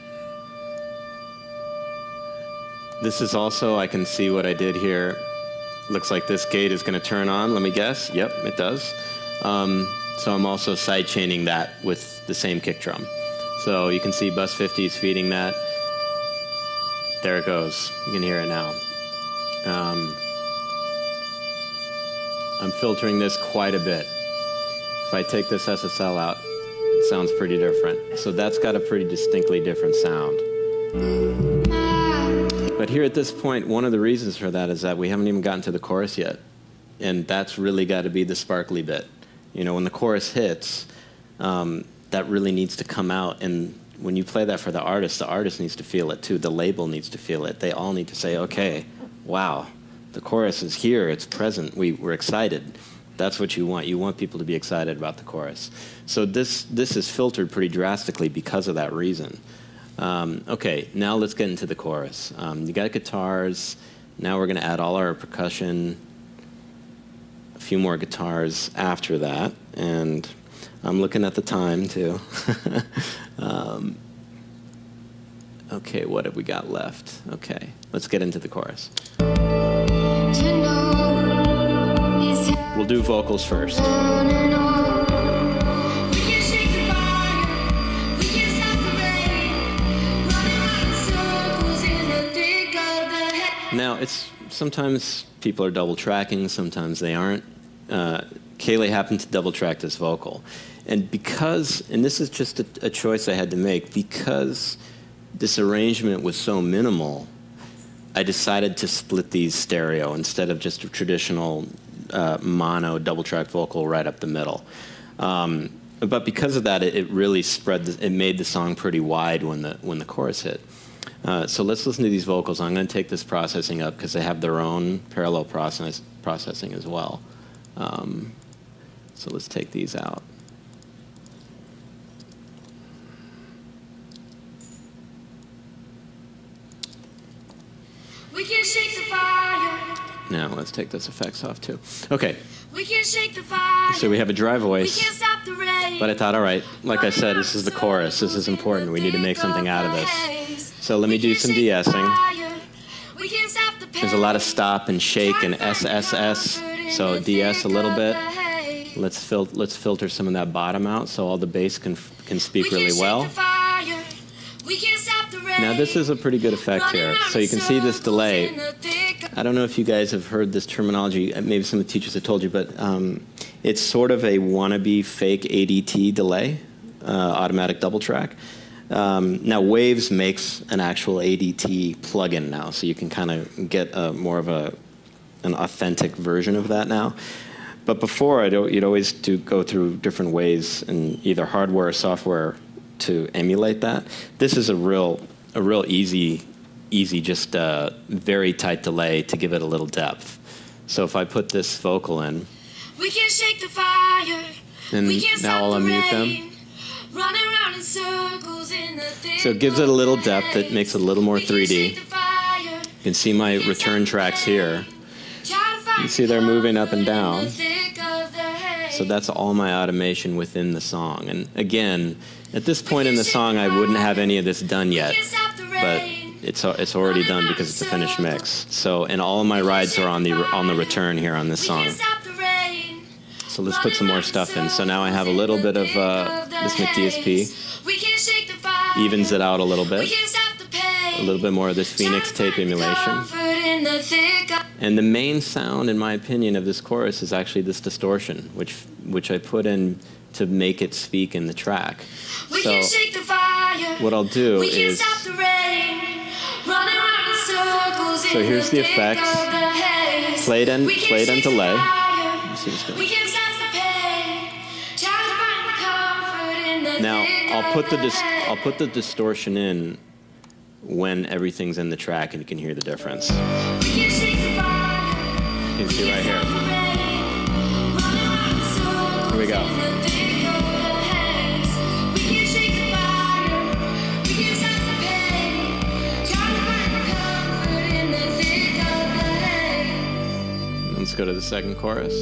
This is also, I can see what I did here. Looks like this gate is going to turn on. Let me guess. Yep, it does. Um, so I'm also side chaining that with the same kick drum. So you can see bus fifty is feeding that. There it goes. You can hear it now. Um, I'm filtering this quite a bit. If I take this S S L out, it sounds pretty different. So that's got a pretty distinctly different sound. But here at this point, one of the reasons for that is that we haven't even gotten to the chorus yet. And that's really got to be the sparkly bit. You know, when the chorus hits, um, that really needs to come out. And when you play that for the artist, the artist needs to feel it too. The label needs to feel it. They all need to say, okay, wow, the chorus is here, it's present, we, we're excited. That's what you want. You want people to be excited about the chorus. So this, this is filtered pretty drastically because of that reason. Um, okay, now let's get into the chorus. Um, you got guitars. Now we're going to add all our percussion, a few more guitars after that. And I'm looking at the time, too. um, okay, what have we got left? Okay, let's get into the chorus. We'll do vocals first. Now, it's sometimes people are double tracking, sometimes they aren't. Uh, Kayleigh happened to double track this vocal. And because, and this is just a, a choice I had to make, because this arrangement was so minimal, I decided to split these stereo instead of just a traditional uh, mono double track vocal right up the middle. Um, but because of that, it, it really spread, the, it made the song pretty wide when the, when the chorus hit. Uh, so let's listen to these vocals. I'm going to take this processing up because they have their own parallel process, processing as well. Um, so let's take these out. We can shake the fire. Now let's take those effects off too. Okay. We can shake the fire. So we have a dry voice. We can't stop the rain. But I thought, all right, like I said, this is the chorus. This is important. We need to make something out of this. So let me do some de-essing. There's a lot of stop and shake and S S S. So de-ess a little bit. Let's fil let's filter some of that bottom out so all the bass can can speak really well. Now this is a pretty good effect here. So you can see this delay. I don't know if you guys have heard this terminology. Maybe some of the teachers have told you, but um, it's sort of a wannabe fake A D T delay, uh, automatic double track. Um, now Waves makes an actual A D T plugin now, so you can kind of get a, more of a an authentic version of that now. But before, I'd, you'd always do go through different ways in either hardware or software to emulate that. This is a real a real easy, easy, just uh, very tight delay to give it a little depth. So if I put this vocal in, we can shake the fire. And we can now I'll stop the unmute rain. them. Running around in circles in the thick So it gives it a little depth. It of makes it a little more we can three D. shake the fire. You can see my return tracks here. You see they're moving up and down. So that's all my automation within the song. And again, at this point in the song, I wouldn't have any of this done yet, but it's it's already done because it's a finished mix. So, and all of my rides are on the on the return here on this song. So let's put some more stuff in. So now I have a little bit of uh, this McD S P, evens it out a little bit, a little bit more of this Phoenix tape emulation. And the main sound, in my opinion, of this chorus is actually this distortion, which which I put in to make it speak in the track. So what I'll do is, so here's the effects, played and played and delay. Let's see what's going on. Now I'll put the dis I'll put the distortion in when everything's in the track, and you can hear the difference. You can see right here. Here we go. Let's go to the second chorus.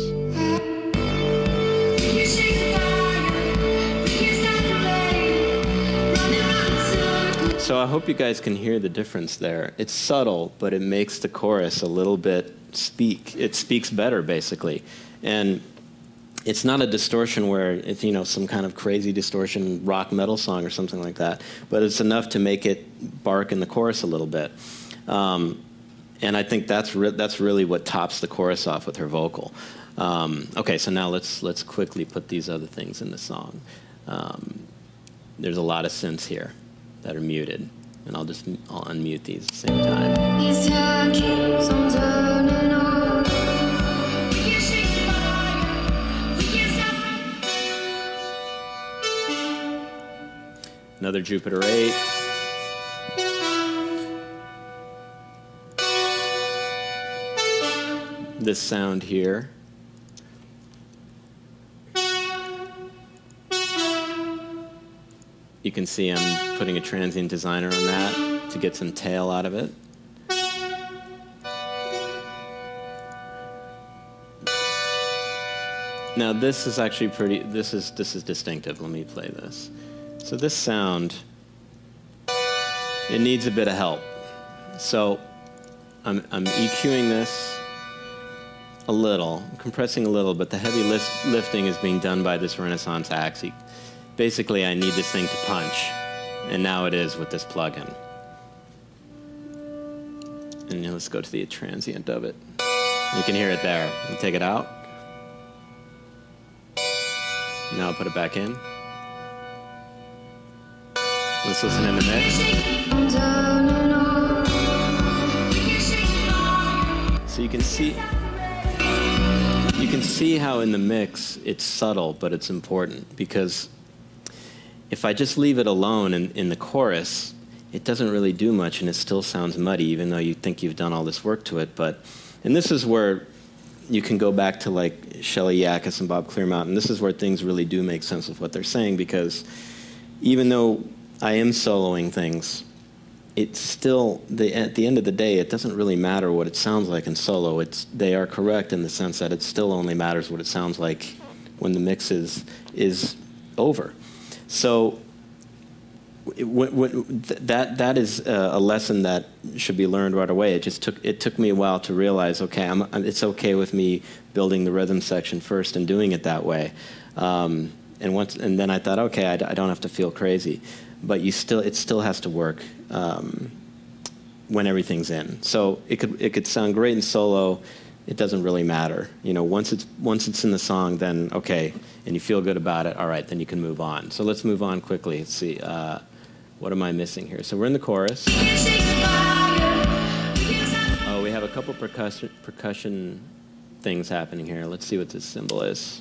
So I hope you guys can hear the difference there. It's subtle, but it makes the chorus a little bit speak. It speaks better, basically. And it's not a distortion where it's, you know, some kind of crazy distortion rock metal song or something like that, but it's enough to make it bark in the chorus a little bit. Um, and I think that's re that's really what tops the chorus off with her vocal. Um, okay, so now let's let's quickly put these other things in the song. Um, there's a lot of synths here that are muted, and I'll just I'll unmute these at the same time. Another Jupiter eight. This sound here. You can see I'm putting a transient designer on that to get some tail out of it. Now this is actually pretty, this is, this is distinctive. Let me play this. So this sound, it needs a bit of help. So I'm, I'm EQing this a little, compressing a little, but the heavy lift, lifting is being done by this Renaissance axe. Basically, I need this thing to punch, and now it is with this plugin. And now let's go to the transient of it. You can hear it there. I'll take it out. Now I'll put it back in. Let's listen in the mix. So you can see, you can see how in the mix it's subtle, but it's important, because if I just leave it alone in, in the chorus, it doesn't really do much, and it still sounds muddy, even though you think you've done all this work to it. But, and this is where you can go back to like Shelley Yakis and Bob Clearmountain. This is where things really do make sense of what they're saying, because even though I am soloing things, it's still, the, at the end of the day, it doesn't really matter what it sounds like in solo. It's, they are correct in the sense that it still only matters what it sounds like when the mix is, is over. So it, w w that, that is a lesson that should be learned right away. It just took, it took me a while to realize, okay, I'm, it's okay with me building the rhythm section first and doing it that way. Um, and, once, and then I thought, okay, I, I don't have to feel crazy. But you still, it still has to work um, when everything's in. So it could, it could sound great in solo. It doesn't really matter. You know, once it's, once it's in the song, then okay, and you feel good about it, all right, then you can move on. So let's move on quickly. Let's see, uh, what am I missing here? So we're in the chorus. Oh, we have a couple percussion, percussion things happening here. Let's see what this cymbal is.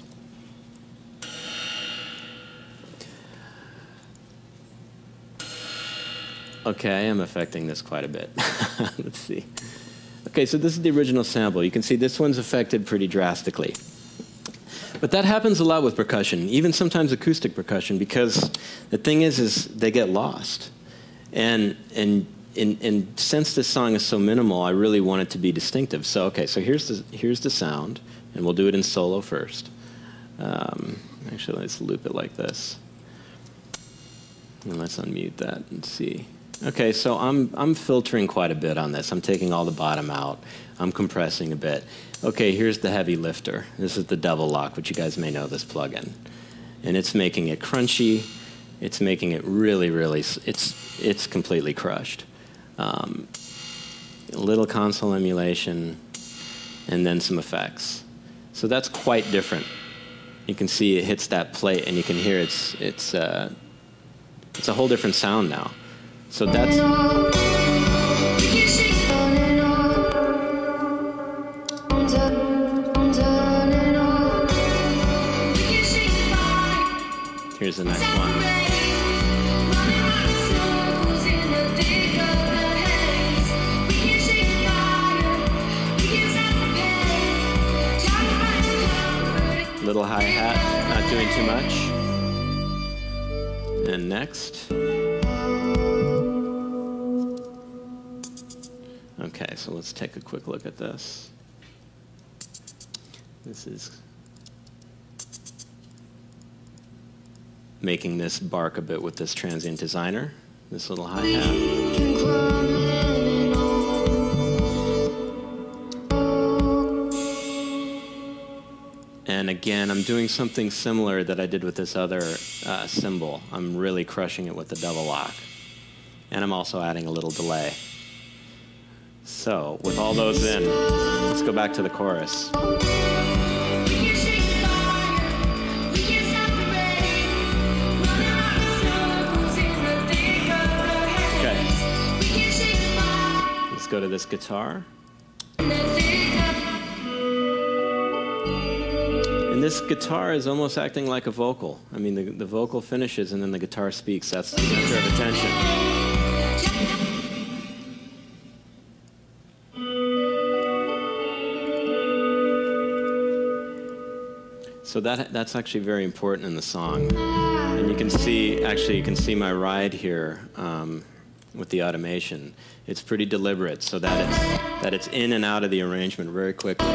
Okay, I'm affecting this quite a bit. Let's see. Okay, so this is the original sample. You can see this one's affected pretty drastically. But that happens a lot with percussion, even sometimes acoustic percussion, because the thing is, is they get lost. And, and, and, and since this song is so minimal, I really want it to be distinctive. So, okay, so here's the, here's the sound, and we'll do it in solo first. Um, actually, let's loop it like this. And let's unmute that and see. Okay, so I'm, I'm filtering quite a bit on this. I'm taking all the bottom out. I'm compressing a bit. Okay, here's the heavy lifter. This is the double lock, which you guys may know this plugin. And it's making it crunchy. It's making it really, really, it's, it's completely crushed. Um, a little console emulation, and then some effects. So that's quite different. You can see it hits that plate, and you can hear it's, it's, uh, it's a whole different sound now. So that's... Here's the next one. Little hi-hat, not doing too much. And next. Okay, so let's take a quick look at this. This is making this bark a bit with this transient designer, this little hi-hat. And again, I'm doing something similar that I did with this other uh, cymbal. I'm really crushing it with the double lock. And I'm also adding a little delay. So, with all those in, let's go back to the chorus. Okay. Let's go to this guitar. And this guitar is almost acting like a vocal. I mean, the, the vocal finishes and then the guitar speaks. That's the center of attention. So that, that's actually very important in the song. And you can see, actually, you can see my ride here um, with the automation. It's pretty deliberate, so that it's, that it's in and out of the arrangement very quickly.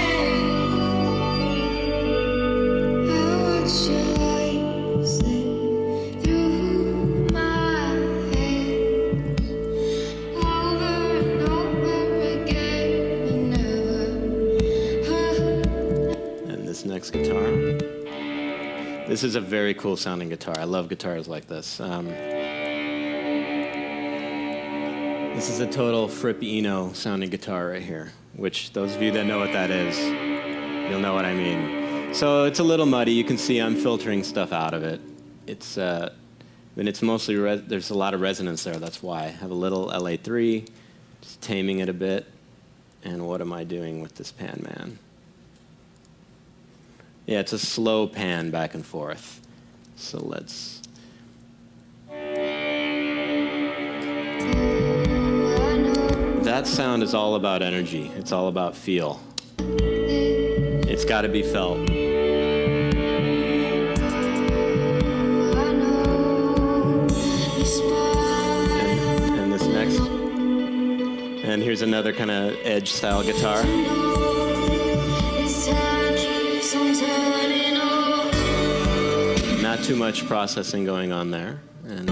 And this next guitar. This is a very cool sounding guitar. I love guitars like this. Um, this is a total Fripp Eno sounding guitar right here, which those of you that know what that is, you'll know what I mean. So it's a little muddy. You can see I'm filtering stuff out of it. It's, uh, and it's mostly, res there's a lot of resonance there, that's why. I have a little L A three, just taming it a bit. And what am I doing with this pan man? Yeah, it's a slow pan back and forth. So let's... That sound is all about energy. It's all about feel. It's got to be felt. And, and this next... And here's another kind of edge style guitar. Not too much processing going on there. And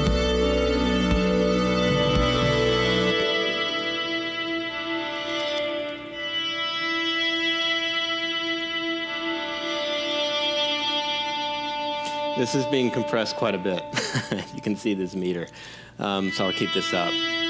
this is being compressed quite a bit. You can see this meter. Um, so I'll keep this up.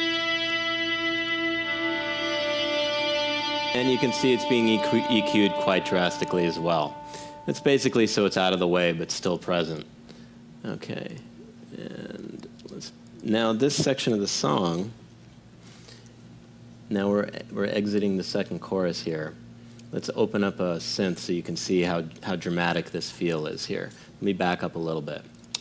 And you can see it's being E Q'd quite drastically as well. It's basically so it's out of the way, but still present. Okay, and let's, now this section of the song, now we're, we're exiting the second chorus here. Let's open up a synth so you can see how, how dramatic this feel is here. Let me back up a little bit.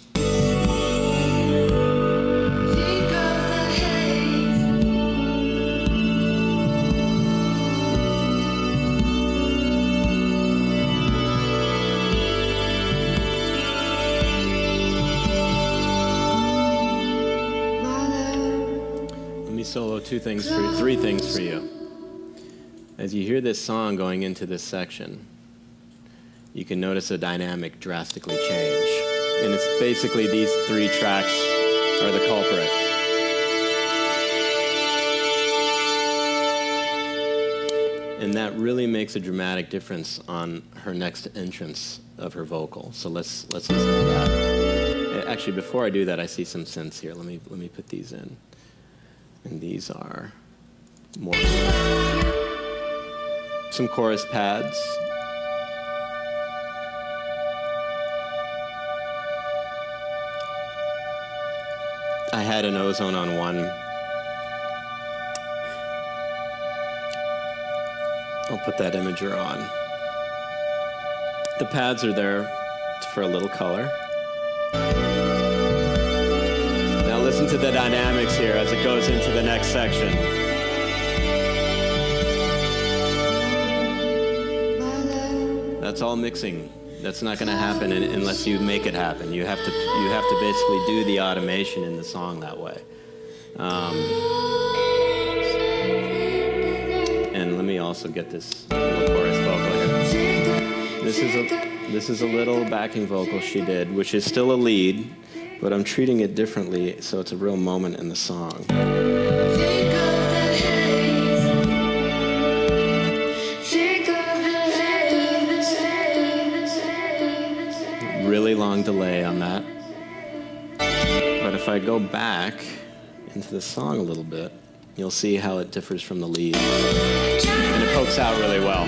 Solo two things for you, three things for you. As you hear this song going into this section, you can notice a dynamic drastically change. And it's basically these three tracks are the culprit. And that really makes a dramatic difference on her next entrance of her vocal. So let's let's listen to that. Actually, before I do that, I see some synths here. Let me let me put these in. And these are more some chorus pads. I had an ozone on one. I'll put that imager on. The pads are there for a little color. Listen to the dynamics here as it goes into the next section. That's all mixing. That's not going to happen in, unless you make it happen. You have to you have to basically do the automation in the song that way. Um, and let me also get this little chorus vocal here. This is a this is a little backing vocal she did, which is still a lead. But I'm treating it differently, so it's a real moment in the song. Really long delay on that. But if I go back into the song a little bit, you'll see how it differs from the lead. And it pokes out really well.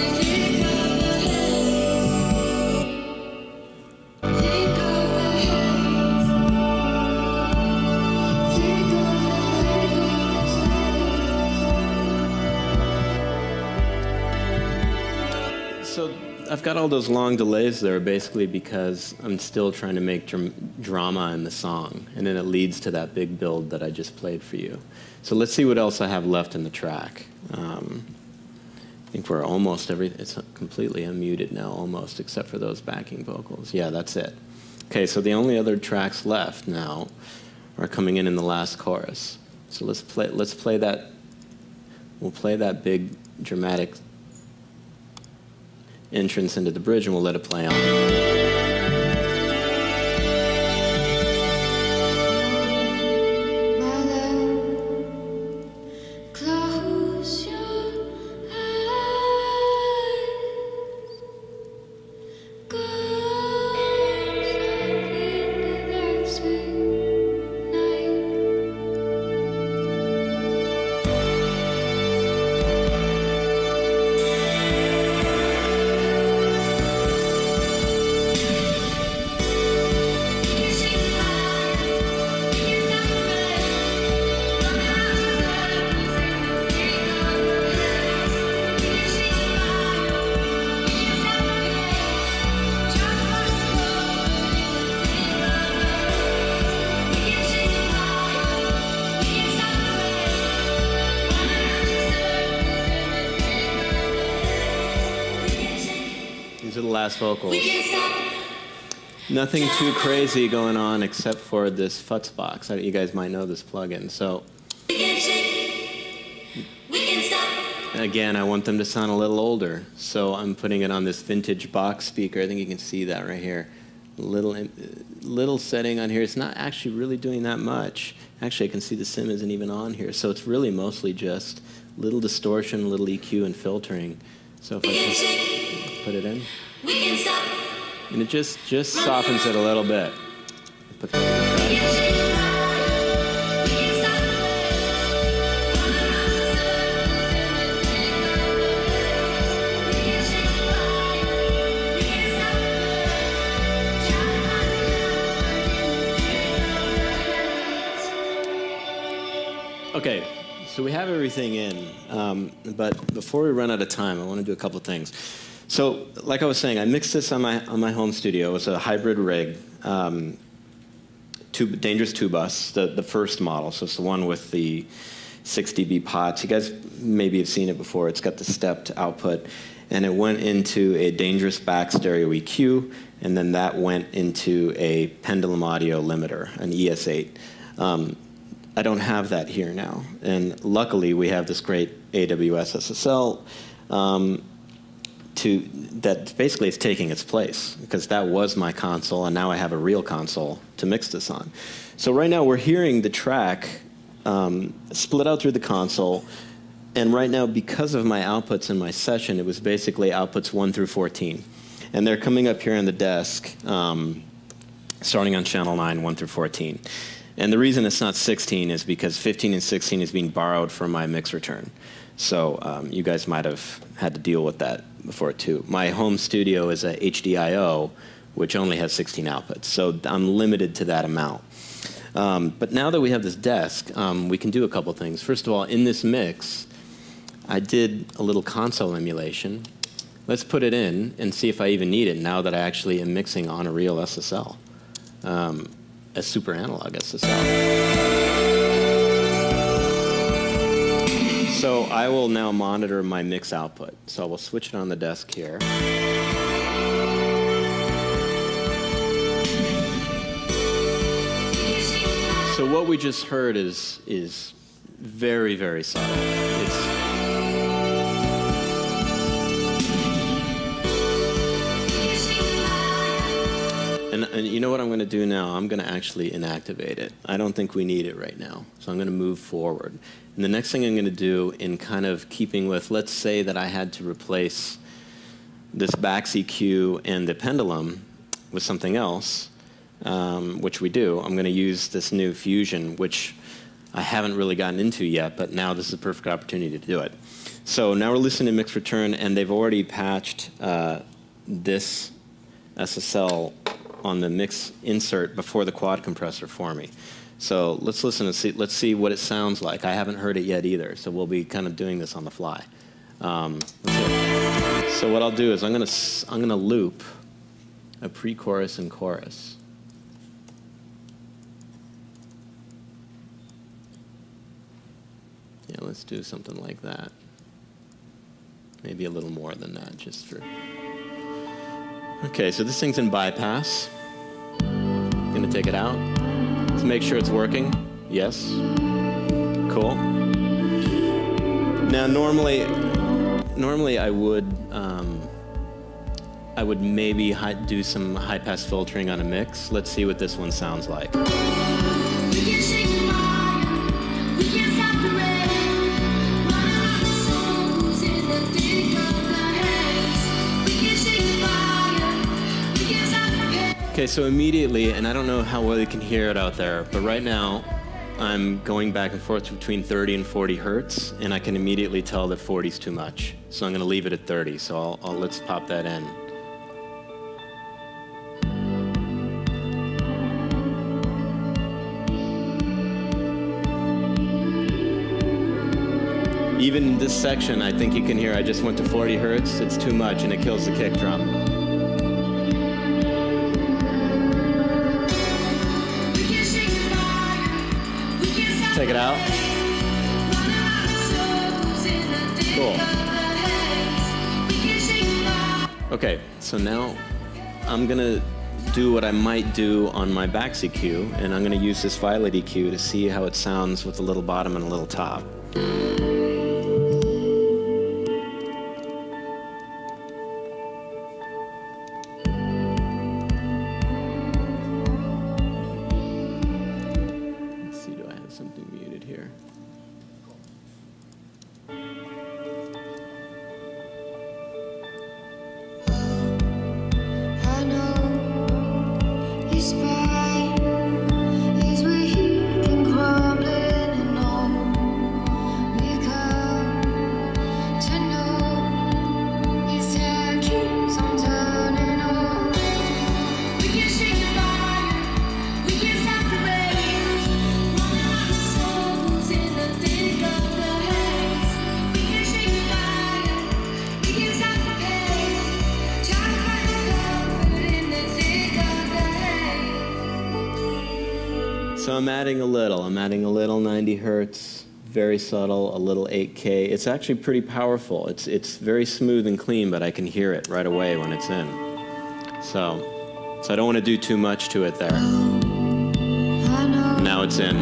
I've got all those long delays there basically because I'm still trying to make dr drama in the song, and then it leads to that big build that I just played for you. So let's see what else I have left in the track. Um, I think we're almost every, it's completely unmuted now almost, except for those backing vocals. Yeah, that's it. Okay, so the only other tracks left now are coming in in the last chorus. So let's play, let's play that, we'll play that big dramatic entrance into the bridge and we'll let it play on. Last vocals. Nothing too crazy going on except for this futz box. You guys might know this plugin. So again, I want them to sound a little older. So I'm putting it on this vintage box speaker. I think you can see that right here. Little, little setting on here. It's not actually really doing that much. Actually, I can see the sim isn't even on here. So it's really mostly just little distortion, little E Q, and filtering. So if I just put it in. We can stop. And it just, just softens it a little bit. Put that in the okay, so we have everything in, um, but before we run out of time, I want to do a couple things. So, like I was saying, I mixed this on my on my home studio. It was a hybrid rig, um, tube, dangerous two bus, the the first model. So it's the one with the six D B pots. You guys maybe have seen it before. It's got the stepped output, and it went into a dangerous back stereo E Q, and then that went into a pendulum audio limiter, an E S eight. Um, I don't have that here now, and luckily we have this great A W S S S L. Um, To, that basically is taking its place, because that was my console, and now I have a real console to mix this on. So right now we're hearing the track um, split out through the console, and right now, because of my outputs in my session, it was basically outputs one through fourteen. And they're coming up here on the desk, um, starting on channel nine, one through fourteen. And the reason it's not sixteen is because fifteen and sixteen is being borrowed from my mix return. So um, you guys might have had to deal with that before too. My home studio is a H D I O, which only has sixteen outputs, so I'm limited to that amount. Um, but now that we have this desk, um, we can do a couple things. First of all, in this mix, I did a little console emulation. Let's put it in and see if I even need it now that I actually am mixing on a real S S L, um, a super analog S S L. So I will now monitor my mix output. So I will switch it on the desk here. So what we just heard is is very, very subtle. It's and, and you know what I'm going to do now? I'm going to actually inactivate it. I don't think we need it right now. So I'm going to move forward. And the next thing I'm going to do, in kind of keeping with, let's say that I had to replace this back E Q and the pendulum with something else, um, which we do. I'm going to use this new Fusion, which I haven't really gotten into yet, but now this is a perfect opportunity to do it. So now we're listening to mix return, and they've already patched uh, this S S L on the mix insert before the quad compressor for me. So let's listen and see. Let's see what it sounds like. I haven't heard it yet either, so we'll be kind of doing this on the fly. Um, so what I'll do is I'm gonna I'm gonna loop a pre-chorus and chorus. Yeah, let's do something like that. Maybe a little more than that, just for. Okay, so this thing's in bypass. Gonna take it out. Let's make sure it's working. Yes. Cool. Now, normally, normally I would, um, I would maybe hi- do some high-pass filtering on a mix. Let's see what this one sounds like. Okay, so immediately, and I don't know how well you can hear it out there, but right now, I'm going back and forth between thirty and forty hertz, and I can immediately tell that forty is too much. So I'm going to leave it at thirty. So I'll, I'll let's pop that in. Even in this section, I think you can hear I just went to forty hertz. It's too much, and it kills the kick drum. Take it out. Cool. Okay, so now I'm gonna do what I might do on my back C Q, and I'm gonna use this violet E Q to see how it sounds with a little bottom and a little top. So I'm adding a little. I'm adding a little ninety hertz, very subtle, a little eight K. It's actually pretty powerful. It's, it's very smooth and clean, but I can hear it right away when it's in. So, so I don't want to do too much to it there. Now it's in.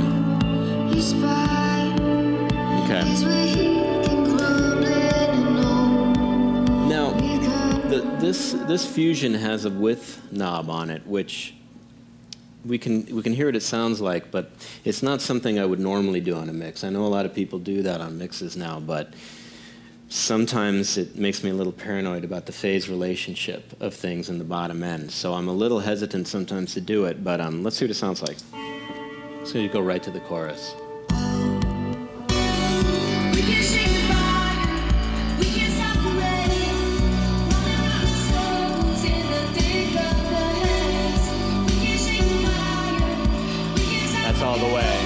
Okay. Now, the, this, this Fusion has a width knob on it, which we can, we can hear what it sounds like, but it's not something I would normally do on a mix. I know a lot of people do that on mixes now, but sometimes it makes me a little paranoid about the phase relationship of things in the bottom end. So I'm a little hesitant sometimes to do it, but um, let's see what it sounds like. So you go right to the chorus. That's all the way.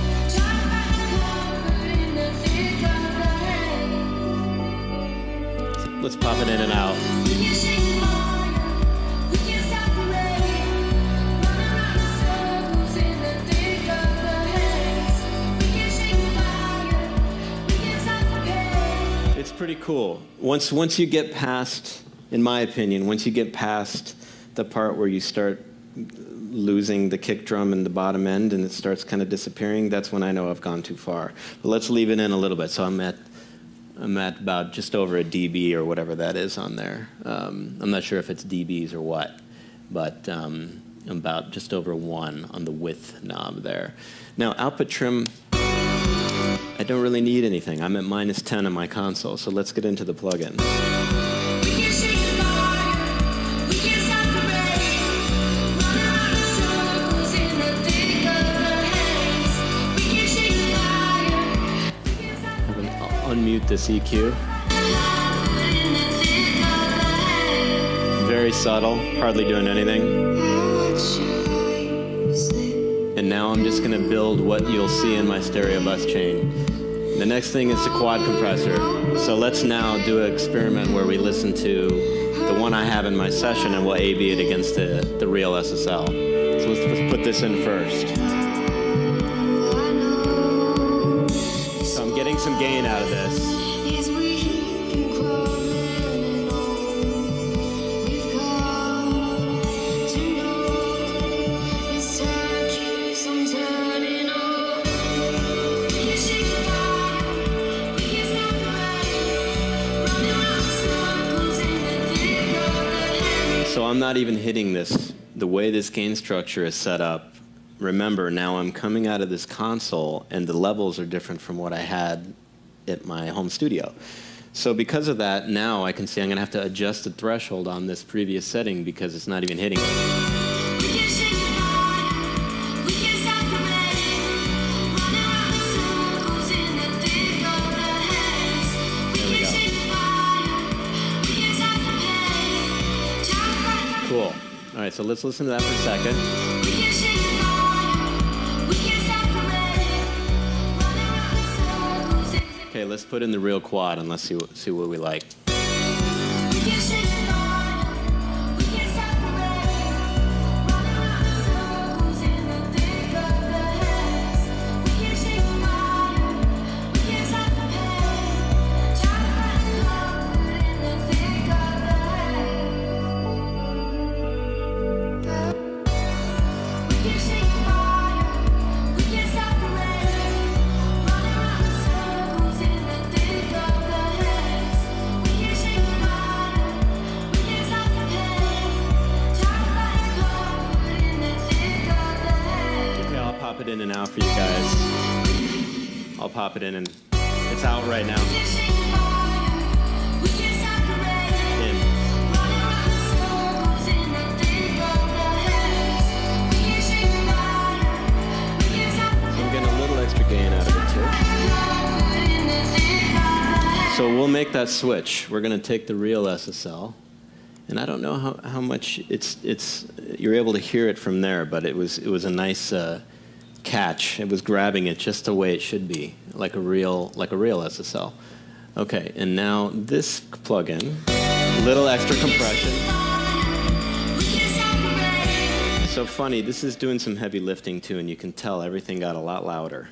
Let's pop it in and out. It's pretty cool. Once, once you get past, in my opinion, once you get past the part where you start losing the kick drum in the bottom end and it starts kind of disappearing, that's when I know I've gone too far. But let's leave it in a little bit. So I'm at, I'm at about just over a dB or whatever that is on there. Um, I'm not sure if it's dBs or what, but um, I'm about just over one on the width knob there. Now output trim, I don't really need anything. I'm at minus ten on my console, so let's get into the plugins. Unmute this E Q. Very subtle, hardly doing anything. And now I'm just going to build what you'll see in my stereo bus chain. The next thing is the quad compressor. So let's now do an experiment where we listen to the one I have in my session and we'll A B it against the, the real S S L. So let's, let's put this in first. Getting some gain out of this. I'm not even hitting this. The way this gain structure is set up, remember, now I'm coming out of this console, and the levels are different from what I had at my home studio. So because of that, now I can see I'm going to have to adjust the threshold on this previous setting because it's not even hitting it. Cool. All right, so let's listen to that for a second. Okay, let's put in the real quad and let's see what, see what we like. In and out for you guys. I'll pop it in and it's out right now. In. So I'm getting a little extra gain out of it too. So we'll make that switch. We're going to take the real S S L. And I don't know how, how much it's it's you're able to hear it from there, but it was it was a nice uh, catch. It was grabbing it just the way it should be, like a real like a real S S L. Okay, and now this plugin, little extra compression. So funny, this is doing some heavy lifting too, and you can tell everything got a lot louder.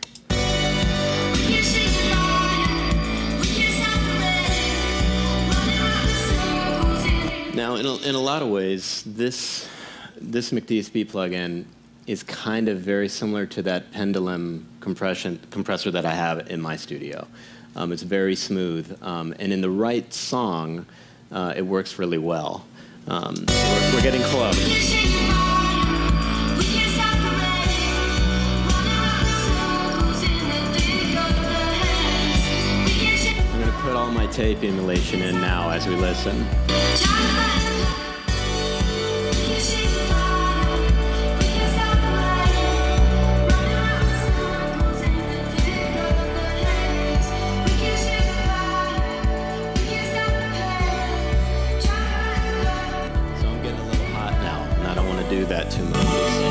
Now, in a, in a lot of ways, this this McDSP plugin is kind of very similar to that pendulum compression compressor that I have in my studio. Um, it's very smooth, um, and in the right song, uh, it works really well. Um, so we're, we're getting close. I'm going to put all my tape emulation in now as we listen. Do that too much.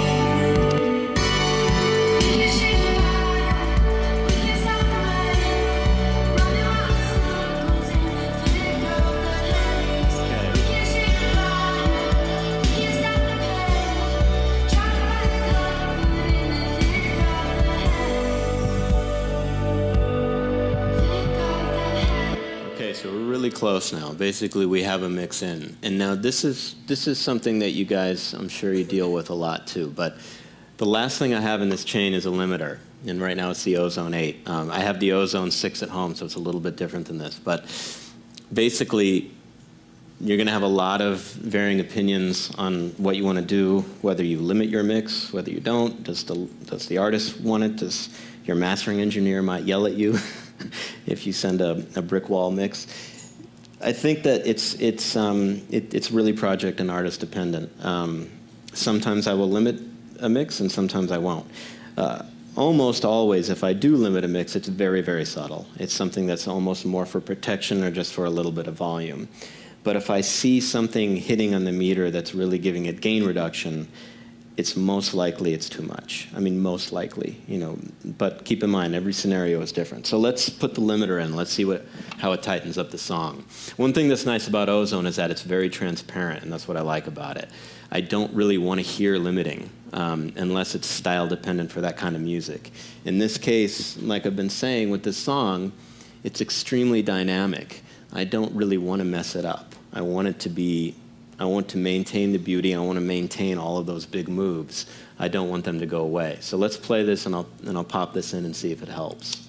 So we're really close now. Basically, we have a mix in. And now this is this is something that you guys, I'm sure you deal with a lot too. But the last thing I have in this chain is a limiter. And right now it's the Ozone eight. Um, I have the Ozone six at home, so it's a little bit different than this. But basically, you're going to have a lot of varying opinions on what you want to do, whether you limit your mix, whether you don't. Does the, does the artist want it? Does your mastering engineer might yell at you if you send a, a brick wall mix? I think that it's it's um, it, it's really project and artist dependent. Um, sometimes I will limit a mix, and sometimes I won't. Uh, almost always, if I do limit a mix, it's very very subtle. It's something that's almost more for protection or just for a little bit of volume. But if I see something hitting on the meter that's really giving it gain reduction, it's most likely it's too much. I mean, most likely, you know. But keep in mind, every scenario is different. So let's put the limiter in. Let's see what how it tightens up the song. One thing that's nice about Ozone is that it's very transparent, and that's what I like about it. I don't really want to hear limiting um, unless it's style dependent for that kind of music. In this case, like I've been saying with this song, it's extremely dynamic. I don't really want to mess it up. I want it to be, I want to maintain the beauty. I want to maintain all of those big moves. I don't want them to go away. So let's play this, and I'll, and I'll pop this in and see if it helps.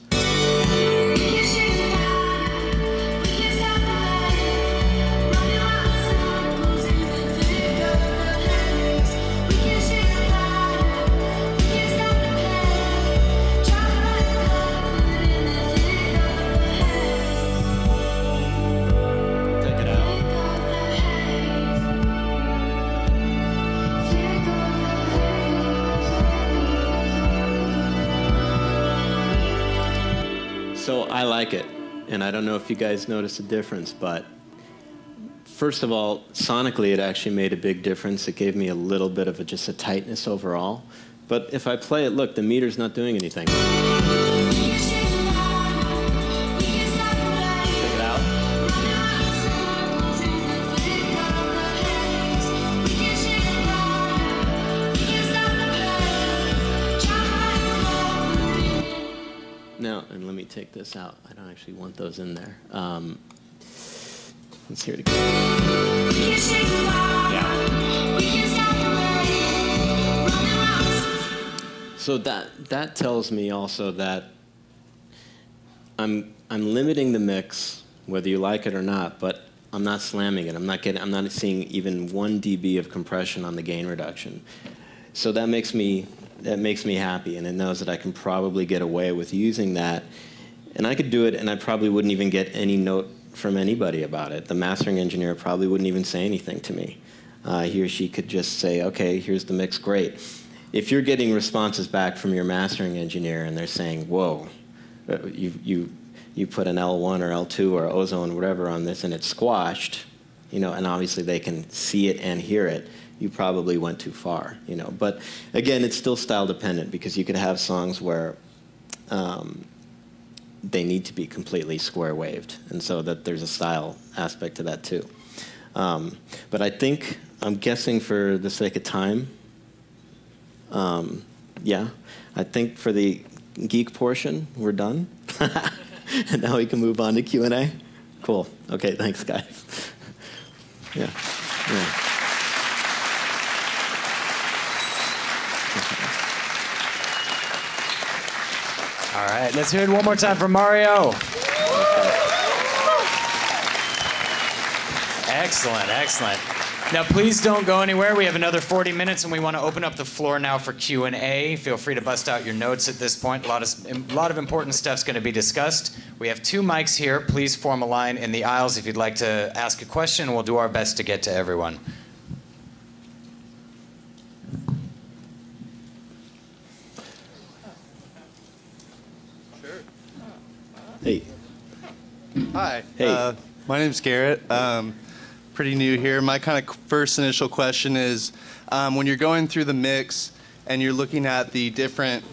So I like it, and I don't know if you guys noticed a difference, but first of all, sonically, it actually made a big difference. It gave me a little bit of a, just a tightness overall. But if I play it, look, the meter's not doing anything. Check it out. Now, and let me take this out. I don't actually want those in there. Um, let's hear it again. Yeah. So that that tells me also that I'm I'm limiting the mix, whether you like it or not, but I'm not slamming it. I'm not getting I'm not seeing even one dB of compression on the gain reduction. So that makes me that makes me happy, and it knows that I can probably get away with using that. And I could do it, and I probably wouldn't even get any note from anybody about it. The mastering engineer probably wouldn't even say anything to me. Uh, he or she could just say, okay, here's the mix, great. If you're getting responses back from your mastering engineer and they're saying, whoa, you, you, you put an L one or L two or ozone, whatever, on this, and it's squashed, you know, and obviously they can see it and hear it, you probably went too far, you know. But again, it's still style dependent, because you could have songs where um, they need to be completely square waved, and so that there's a style aspect to that too. Um, but I think, I'm guessing for the sake of time, um, yeah, I think for the geek portion, we're done. And now we can move on to Q and A. Cool. Okay, thanks, guys. Yeah. Yeah. All right, let's hear it one more time for Mario. Excellent, excellent. Now, please don't go anywhere. We have another forty minutes, and we want to open up the floor now for Q and A. Feel free to bust out your notes at this point. A lot of, a lot of important stuff's going to be discussed. We have two mics here. Please form a line in the aisles if you'd like to ask a question. We'll do our best to get to everyone. Hey. Hi. Hey. Uh, my name's Garrett. Um, pretty new here. My kind of first initial question is, um, when you're going through the mix and you're looking at the different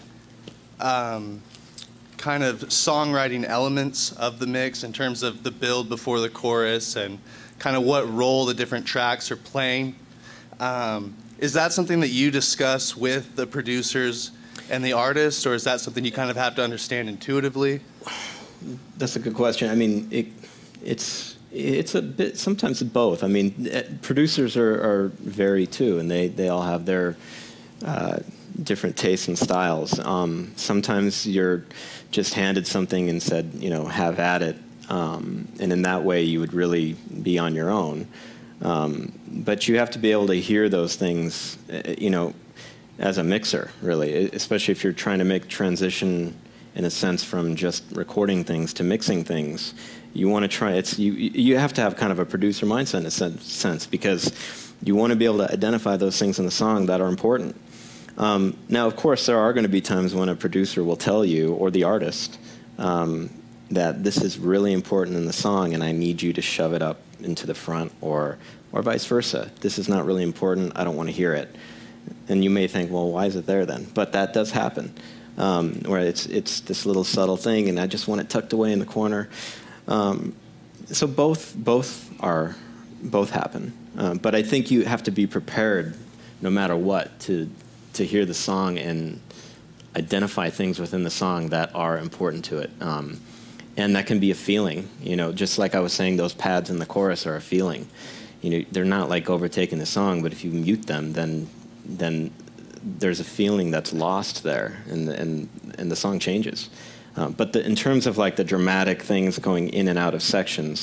um, kind of songwriting elements of the mix in terms of the build before the chorus and kind of what role the different tracks are playing, um, is that something that you discuss with the producers and the artists, or is that something you kind of have to understand intuitively? That's a good question. I mean, it, it's it's a bit, sometimes both. I mean, producers are, are vary too, and they, they all have their uh, different tastes and styles. Um, sometimes you're just handed something and said, you know, have at it, um, and in that way you would really be on your own. Um, but you have to be able to hear those things, you know, as a mixer, really, especially if you're trying to make transition in a sense from just recording things to mixing things. You want to try, it's, you, you have to have kind of a producer mindset in a sense, because you want to be able to identify those things in the song that are important. Um, now, of course, there are going to be times when a producer will tell you, or the artist, um, that this is really important in the song and I need you to shove it up into the front, or, or vice versa. This is not really important, I don't want to hear it. And you may think, well, why is it there then? But that does happen. Um, where it's it's this little subtle thing, and I just want it tucked away in the corner. Um, so both both are both happen, um, but I think you have to be prepared, no matter what, to to hear the song and identify things within the song that are important to it, um, and that can be a feeling. You know, just like I was saying, those pads in the chorus are a feeling. You know, they're not like overtaking the song, but if you mute them, then then there's a feeling that's lost there, and and and the song changes. Uh, but the, in terms of like the dramatic things going in and out of sections,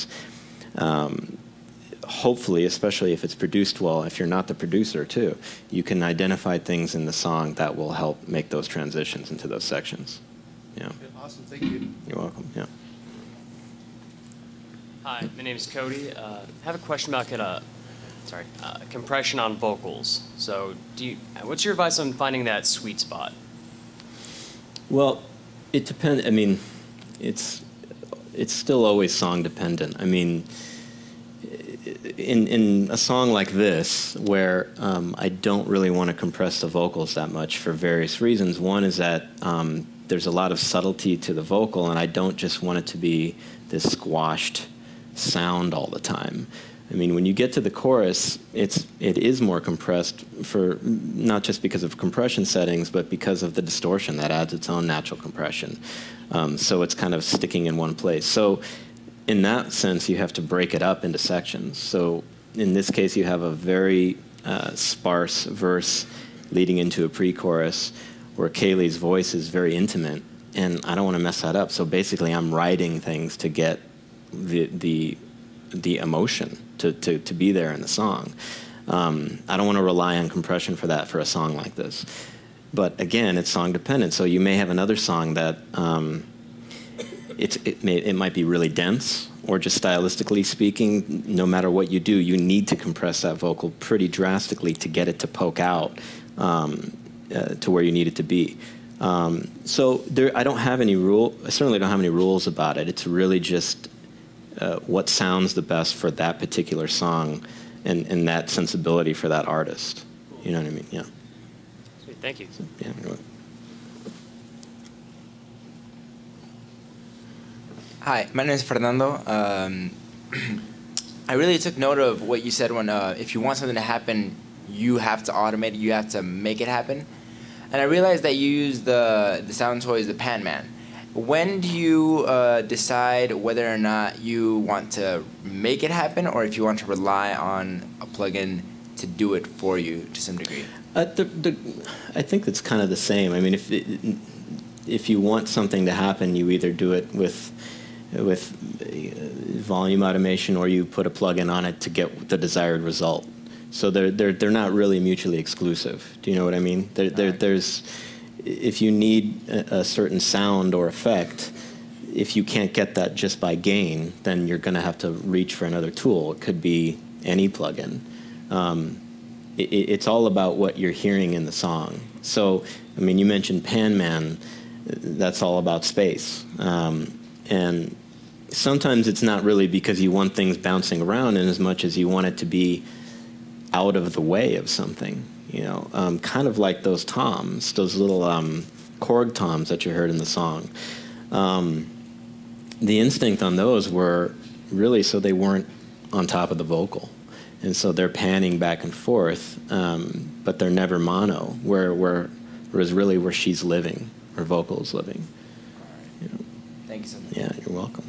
um, hopefully, especially if it's produced well, if you're not the producer too, you can identify things in the song that will help make those transitions into those sections. Yeah. Okay, awesome, thank you. You're welcome. Yeah. Hi, my name is Cody. Uh, I have a question about uh, sorry, uh, compression on vocals. So, do you, what's your advice on finding that sweet spot? Well, it depends. I mean, it's it's still always song dependent. I mean, in in a song like this, where um, I don't really want to compress the vocals that much for various reasons. One is that um, there's a lot of subtlety to the vocal, and I don't just want it to be this squashed sound all the time. I mean, when you get to the chorus, it's it is more compressed for not just because of compression settings, but because of the distortion that adds its own natural compression. Um, so it's kind of sticking in one place. So in that sense, you have to break it up into sections. So in this case, you have a very uh, sparse verse leading into a pre-chorus where Kaylee's voice is very intimate, and I don't want to mess that up. So basically, I'm writing things to get the the the emotion to, to, to be there in the song. Um, I don't want to rely on compression for that for a song like this. But again, it's song dependent. So you may have another song that um, it's, it, may, it might be really dense, or just stylistically speaking, no matter what you do, you need to compress that vocal pretty drastically to get it to poke out um, uh, to where you need it to be. Um, so there, I don't have any rule. I certainly don't have any rules about it. It's really just Uh, what sounds the best for that particular song and, and that sensibility for that artist. You know what I mean? Yeah. Sweet, thank you. So, yeah. You're welcome. Hi, my name is Fernando. Um, I really took note of what you said when uh, if you want something to happen, you have to automate it, you have to make it happen. And I realized that you use the, the sound toys, the Pan Man. When do you uh, decide whether or not you want to make it happen, or if you want to rely on a plugin to do it for you to some degree? Uh, the, the, I think it's kind of the same. I mean, if it, if you want something to happen, you either do it with with volume automation, or you put a plugin on it to get the desired result. So they're they're they're not really mutually exclusive. Do you know what I mean? There there there's if you need a, a certain sound or effect, if you can't get that just by gain, then you're going to have to reach for another tool. It could be any plugin. Um, it, it's all about what you're hearing in the song. So, I mean, you mentioned Pan Man. That's all about space. Um, and sometimes it's not really because you want things bouncing around in as much as you want it to be out of the way of something. You know, um, kind of like those toms, those little um, Korg toms that you heard in the song. Um, the instinct on those were really so they weren't on top of the vocal. And so they're panning back and forth, um, but they're never mono, where, where, whereas really where she's living, her vocal is living. You know? Thank you so much. Yeah, you're welcome.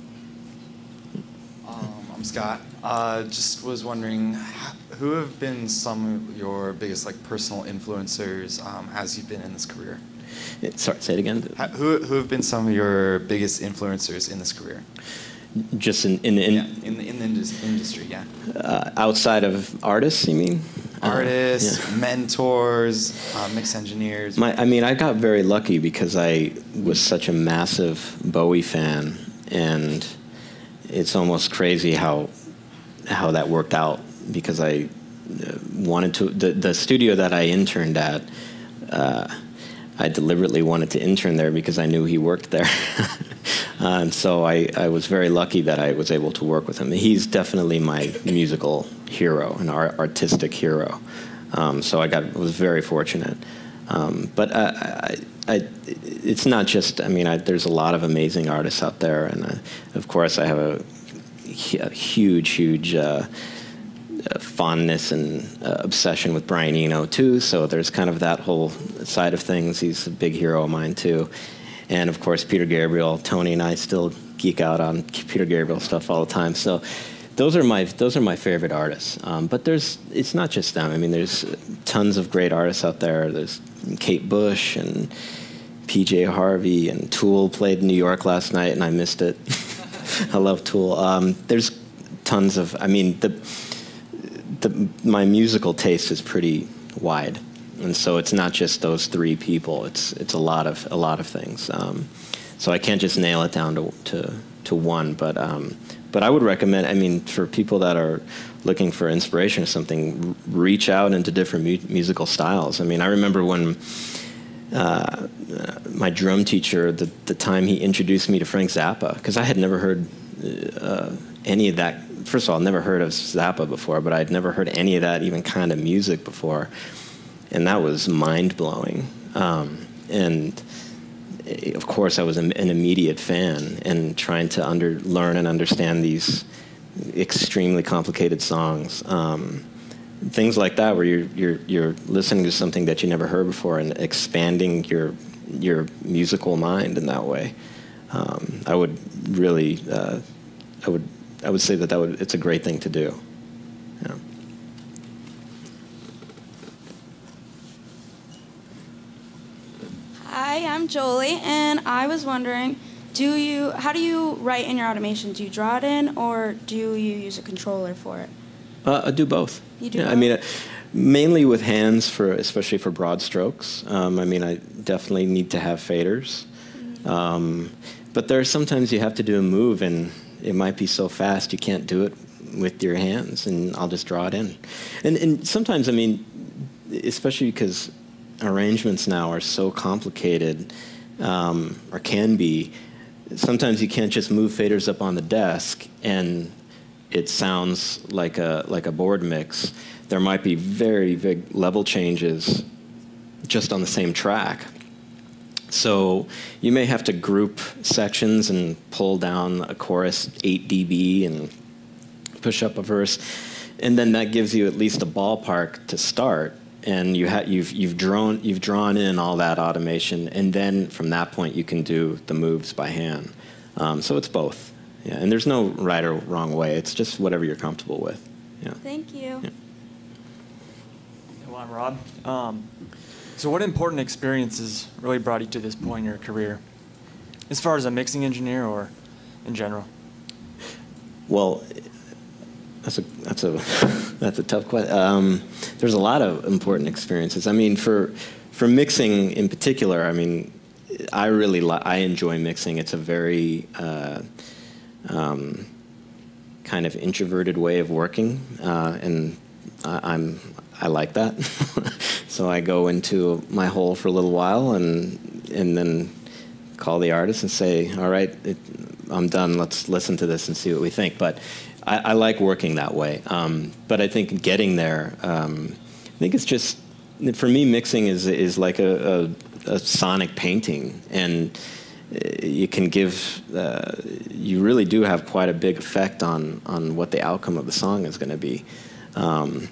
Um, I'm Scott. Uh, just was wondering, who have been some of your biggest like personal influencers um, as you've been in this career? Sorry, say it again. Who who have been some of your biggest influencers in this career? Just in in, in, yeah, in the in the indus- industry, yeah. Uh, outside of artists, you mean? Artists, uh, yeah. mentors, uh, mix engineers. My, I mean, I got very lucky because I was such a massive Bowie fan, and it's almost crazy how how that worked out. Because I wanted to, the, the studio that I interned at, uh, I deliberately wanted to intern there because I knew he worked there. uh, and so I, I was very lucky that I was able to work with him. He's definitely my musical hero, an art, artistic hero. Um, so I got was very fortunate. Um, but I, I, I, it's not just, I mean, I, there's a lot of amazing artists out there. And I, of course, I have a, a huge, huge... Uh, Uh, fondness and uh, obsession with Brian Eno too, so there's kind of that whole side of things. He's a big hero of mine too, and of course Peter Gabriel. Tony and I still geek out on Peter Gabriel stuff all the time. So those are my those are my favorite artists. Um, but there's it's not just them. I mean, there's tons of great artists out there. There's Kate Bush and P J Harvey, and Tool played in New York last night, and I missed it. I love Tool. Um, there's tons of. I mean the. The, my musical taste is pretty wide, and so it's not just those three people. It's it's a lot of a lot of things. Um, so I can't just nail it down to to, to one. But um, but I would recommend. I mean, for people that are looking for inspiration or something, reach out into different mu- musical styles. I mean, I remember when uh, uh, my drum teacher, the, the time he introduced me to Frank Zappa, because I had never heard uh, any of that. First of all, never heard of Zappa before, but I'd never heard any of that even kind of music before. And that was mind-blowing. Um, and of course, I was an immediate fan, and trying to under, learn and understand these extremely complicated songs. Um, things like that, where you're, you're, you're listening to something that you never heard before and expanding your, your musical mind in that way. Um, I would really, uh, I would, I would say that, that would, it's a great thing to do. Yeah. Hi, I'm Jolie, and I was wondering, do you, how do you write in your automation? Do you draw it in, or do you use a controller for it? Uh, I do both. You do yeah, both? I mean, uh, mainly with hands, for especially for broad strokes. Um, I mean, I definitely need to have faders. Mm-hmm. um, but there are sometimes you have to do a move, and it might be so fast you can't do it with your hands, and I'll just draw it in. And, and sometimes, I mean, especially because arrangements now are so complicated, um, or can be, sometimes you can't just move faders up on the desk and it sounds like a like a board mix. There might be very big level changes just on the same track. So you may have to group sections and pull down a chorus eight D B and push up a verse, and then that gives you at least a ballpark to start. And you ha you've you've drawn you've drawn in all that automation, and then from that point you can do the moves by hand. Um, so it's both, yeah. And there's no right or wrong way. It's just whatever you're comfortable with. Yeah. Thank you. Yeah. Hello, I'm Rob. Um, so, what important experiences really brought you to this point in your career, as far as a mixing engineer or in general? Well, That's a that's a that's a tough question. Um, there's a lot of important experiences. I mean, for for mixing in particular, I mean, I really li I enjoy mixing. It's a very uh, um, kind of introverted way of working, uh, and I, I'm I like that. So I go into my hole for a little while, and and then call the artist and say, "All right, it, I'm done. Let's listen to this and see what we think." But I, I like working that way, um, but I think getting there, um, I think it's just, for me, mixing is is like a, a, a sonic painting, and you can give, uh, you really do have quite a big effect on on what the outcome of the song is going to be. Um,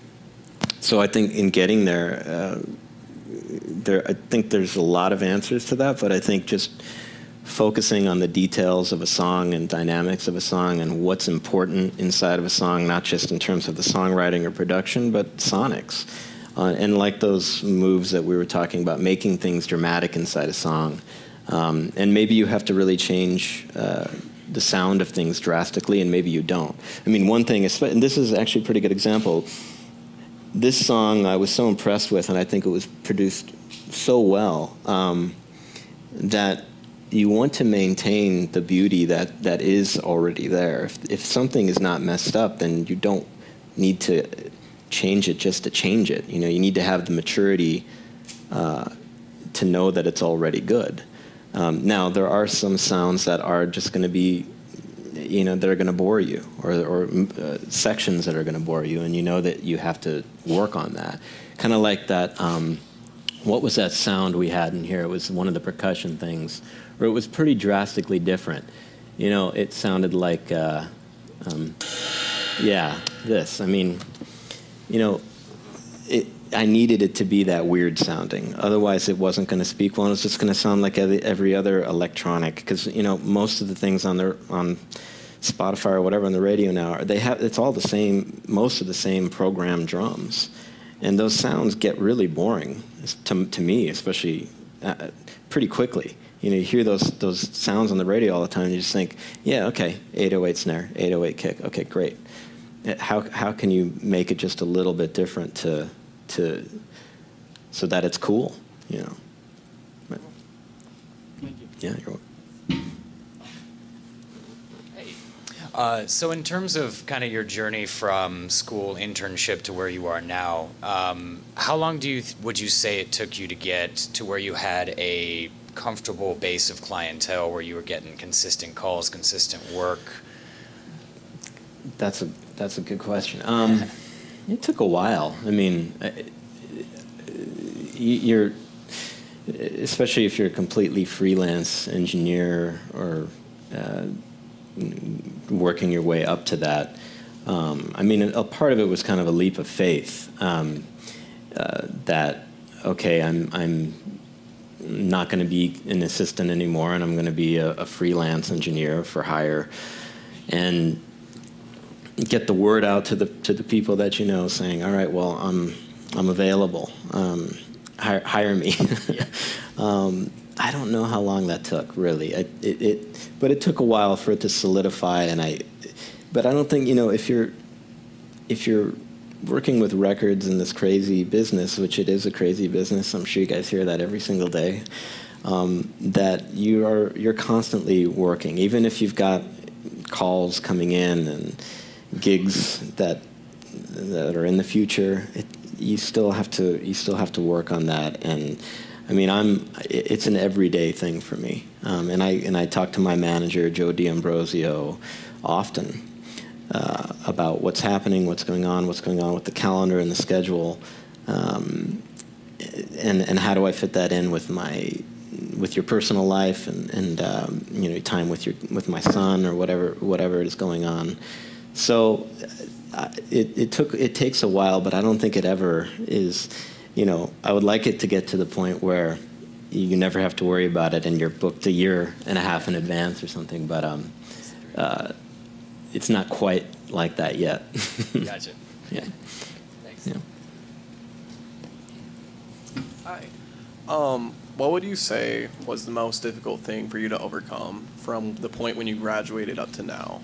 so I think in getting there, uh, there, I think there's a lot of answers to that, but I think just focusing on the details of a song and dynamics of a song and what's important inside of a song, not just in terms of the songwriting or production, but sonics. Uh, and like those moves that we were talking about, making things dramatic inside a song. Um, and maybe you have to really change uh, the sound of things drastically, and maybe you don't. I mean, one thing, and this is actually a pretty good example, this song I was so impressed with, and I think it was produced so well, um, that you want to maintain the beauty that, that is already there. If, if something is not messed up, then you don't need to change it just to change it. You know, you need to have the maturity uh, to know that it's already good. Um, now, there are some sounds that are just going to be, you know, that are going to bore you, or, or uh, sections that are going to bore you, and you know that you have to work on that. Kind of like that, um, what was that sound we had in here? It was one of the percussion things, where it was pretty drastically different. You know, it sounded like, uh, um, yeah, this. I mean, you know, it, I needed it to be that weird sounding. Otherwise, it wasn't going to speak well. It was just going to sound like every, every other electronic. Because, you know, most of the things on the, on Spotify or whatever on the radio now, they have, it's all the same, most of the same programmed drums. And those sounds get really boring, to, to me, especially uh, pretty quickly. You know, you hear those those sounds on the radio all the time, and you just think, yeah, okay, eight oh eight snare, eight oh eight kick, okay, great. How how can you make it just a little bit different to to so that it's cool, you know? But, Thank you. yeah, you're welcome. Hey. Uh, so in terms of kind of your journey from school internship to where you are now, um, how long do you th- would you say it took you to get to where you had a comfortable base of clientele, where you were getting consistent calls, consistent work? That's a that's a good question. Um, it took a while. I mean, you're especially if you're a completely freelance engineer or uh, working your way up to that. Um, I mean, a, a part of it was kind of a leap of faith um, uh, that okay, I'm I'm not going to be an assistant anymore, and I'm going to be a, a freelance engineer for hire, and get the word out to the to the people that you know, saying, all right, well, I'm I'm available. Um, hire, hire me. um, I don't know how long that took, really. I, it, it, but it took a while for it to solidify, and I. But I don't think you know if you're if you're working with records in this crazy business, which it is a crazy business. I'm sure you guys hear that every single day. Um, that you are you're constantly working, even if you've got calls coming in and gigs that that are in the future. It, you still have to you still have to work on that. And I mean, I'm it's an everyday thing for me. Um, and I and I talk to my manager, Joe D'Ambrosio, often uh, about what's happening, what's going on, what's going on with the calendar and the schedule, um, and and how do I fit that in with my with your personal life and and um, you know, time with your with my son or whatever whatever is going on. So uh, it it took it takes a while, but I don't think it ever is. You know, I would like it to get to the point where you never have to worry about it and you're booked a year and a half in advance or something. But um, uh, it's not quite like that yet. Gotcha. Yeah. Thanks. Yeah. Hi. Um, what would you say was the most difficult thing for you to overcome from the point when you graduated up to now?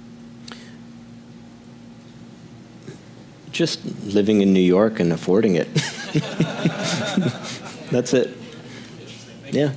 Just living in New York and affording it. That's it. Yeah.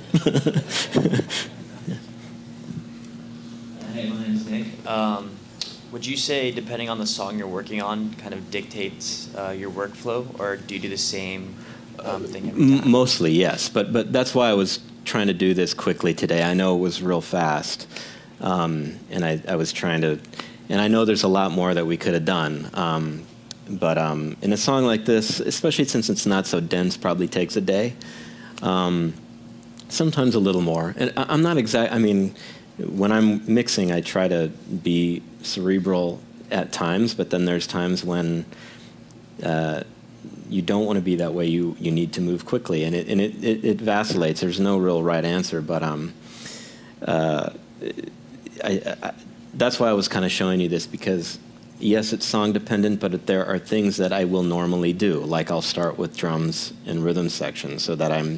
Hey, my name's Nick. Um, would you say, depending on the song you're working on, kind of dictates uh, your workflow, or do you do the same um, thing every time? M- mostly, yes. But but that's why I was trying to do this quickly today. I know it was real fast, um, and I, I was trying to, and I know there's a lot more that we could have done. Um, But um, in a song like this, especially since it's not so dense, probably takes a day. Um, sometimes a little more. And I, I'm not exact. I mean, when I'm mixing, I try to be cerebral at times, but then there's times when uh, you don't want to be that way. You you need to move quickly, and it and it, it, it vacillates. There's no real right answer, but um, uh, I, I, that's why I was kind of showing you this, because yes, it's song dependent, but there are things that I will normally do. Like I'll start with drums and rhythm sections so that I'm...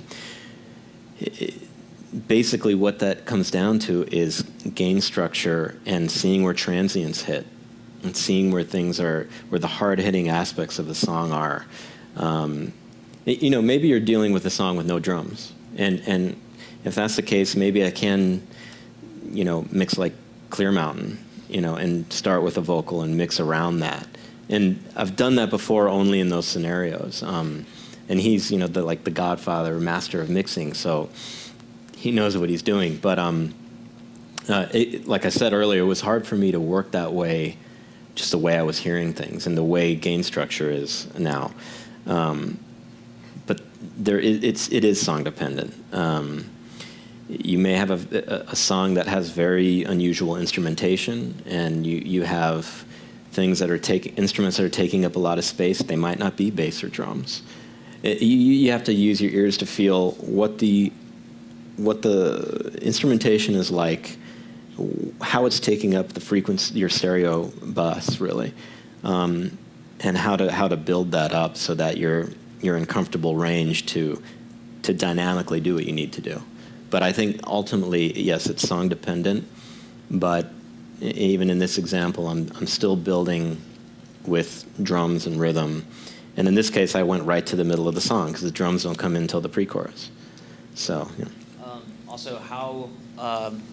Basically what that comes down to is gain structure and seeing where transients hit and seeing where things are, where the hard-hitting aspects of the song are. Um, you know, maybe you're dealing with a song with no drums. And, and if that's the case, maybe I can, you know, mix like Clear Mountain, you know, and start with a vocal and mix around that. And I've done that before only in those scenarios. Um, and he's, you know, the, like the godfather, master of mixing, so he knows what he's doing. But um, uh, it, like I said earlier, it was hard for me to work that way, just the way I was hearing things and the way gain structure is now. Um, but there is, it's, it is song dependent. Um, You may have a, a song that has very unusual instrumentation, and you, you have things that are taking instruments that are taking up a lot of space. They might not be bass or drums. It, you, you have to use your ears to feel what the what the instrumentation is like, how it's taking up the frequency, your stereo bus, really, um, and how to how to build that up so that you're you're in comfortable range to to dynamically do what you need to do. But I think ultimately, yes, it's song dependent. But even in this example, I'm I'm still building with drums and rhythm. And in this case, I went right to the middle of the song because the drums don't come in until the pre-chorus. So, yeah. Um, also, how um,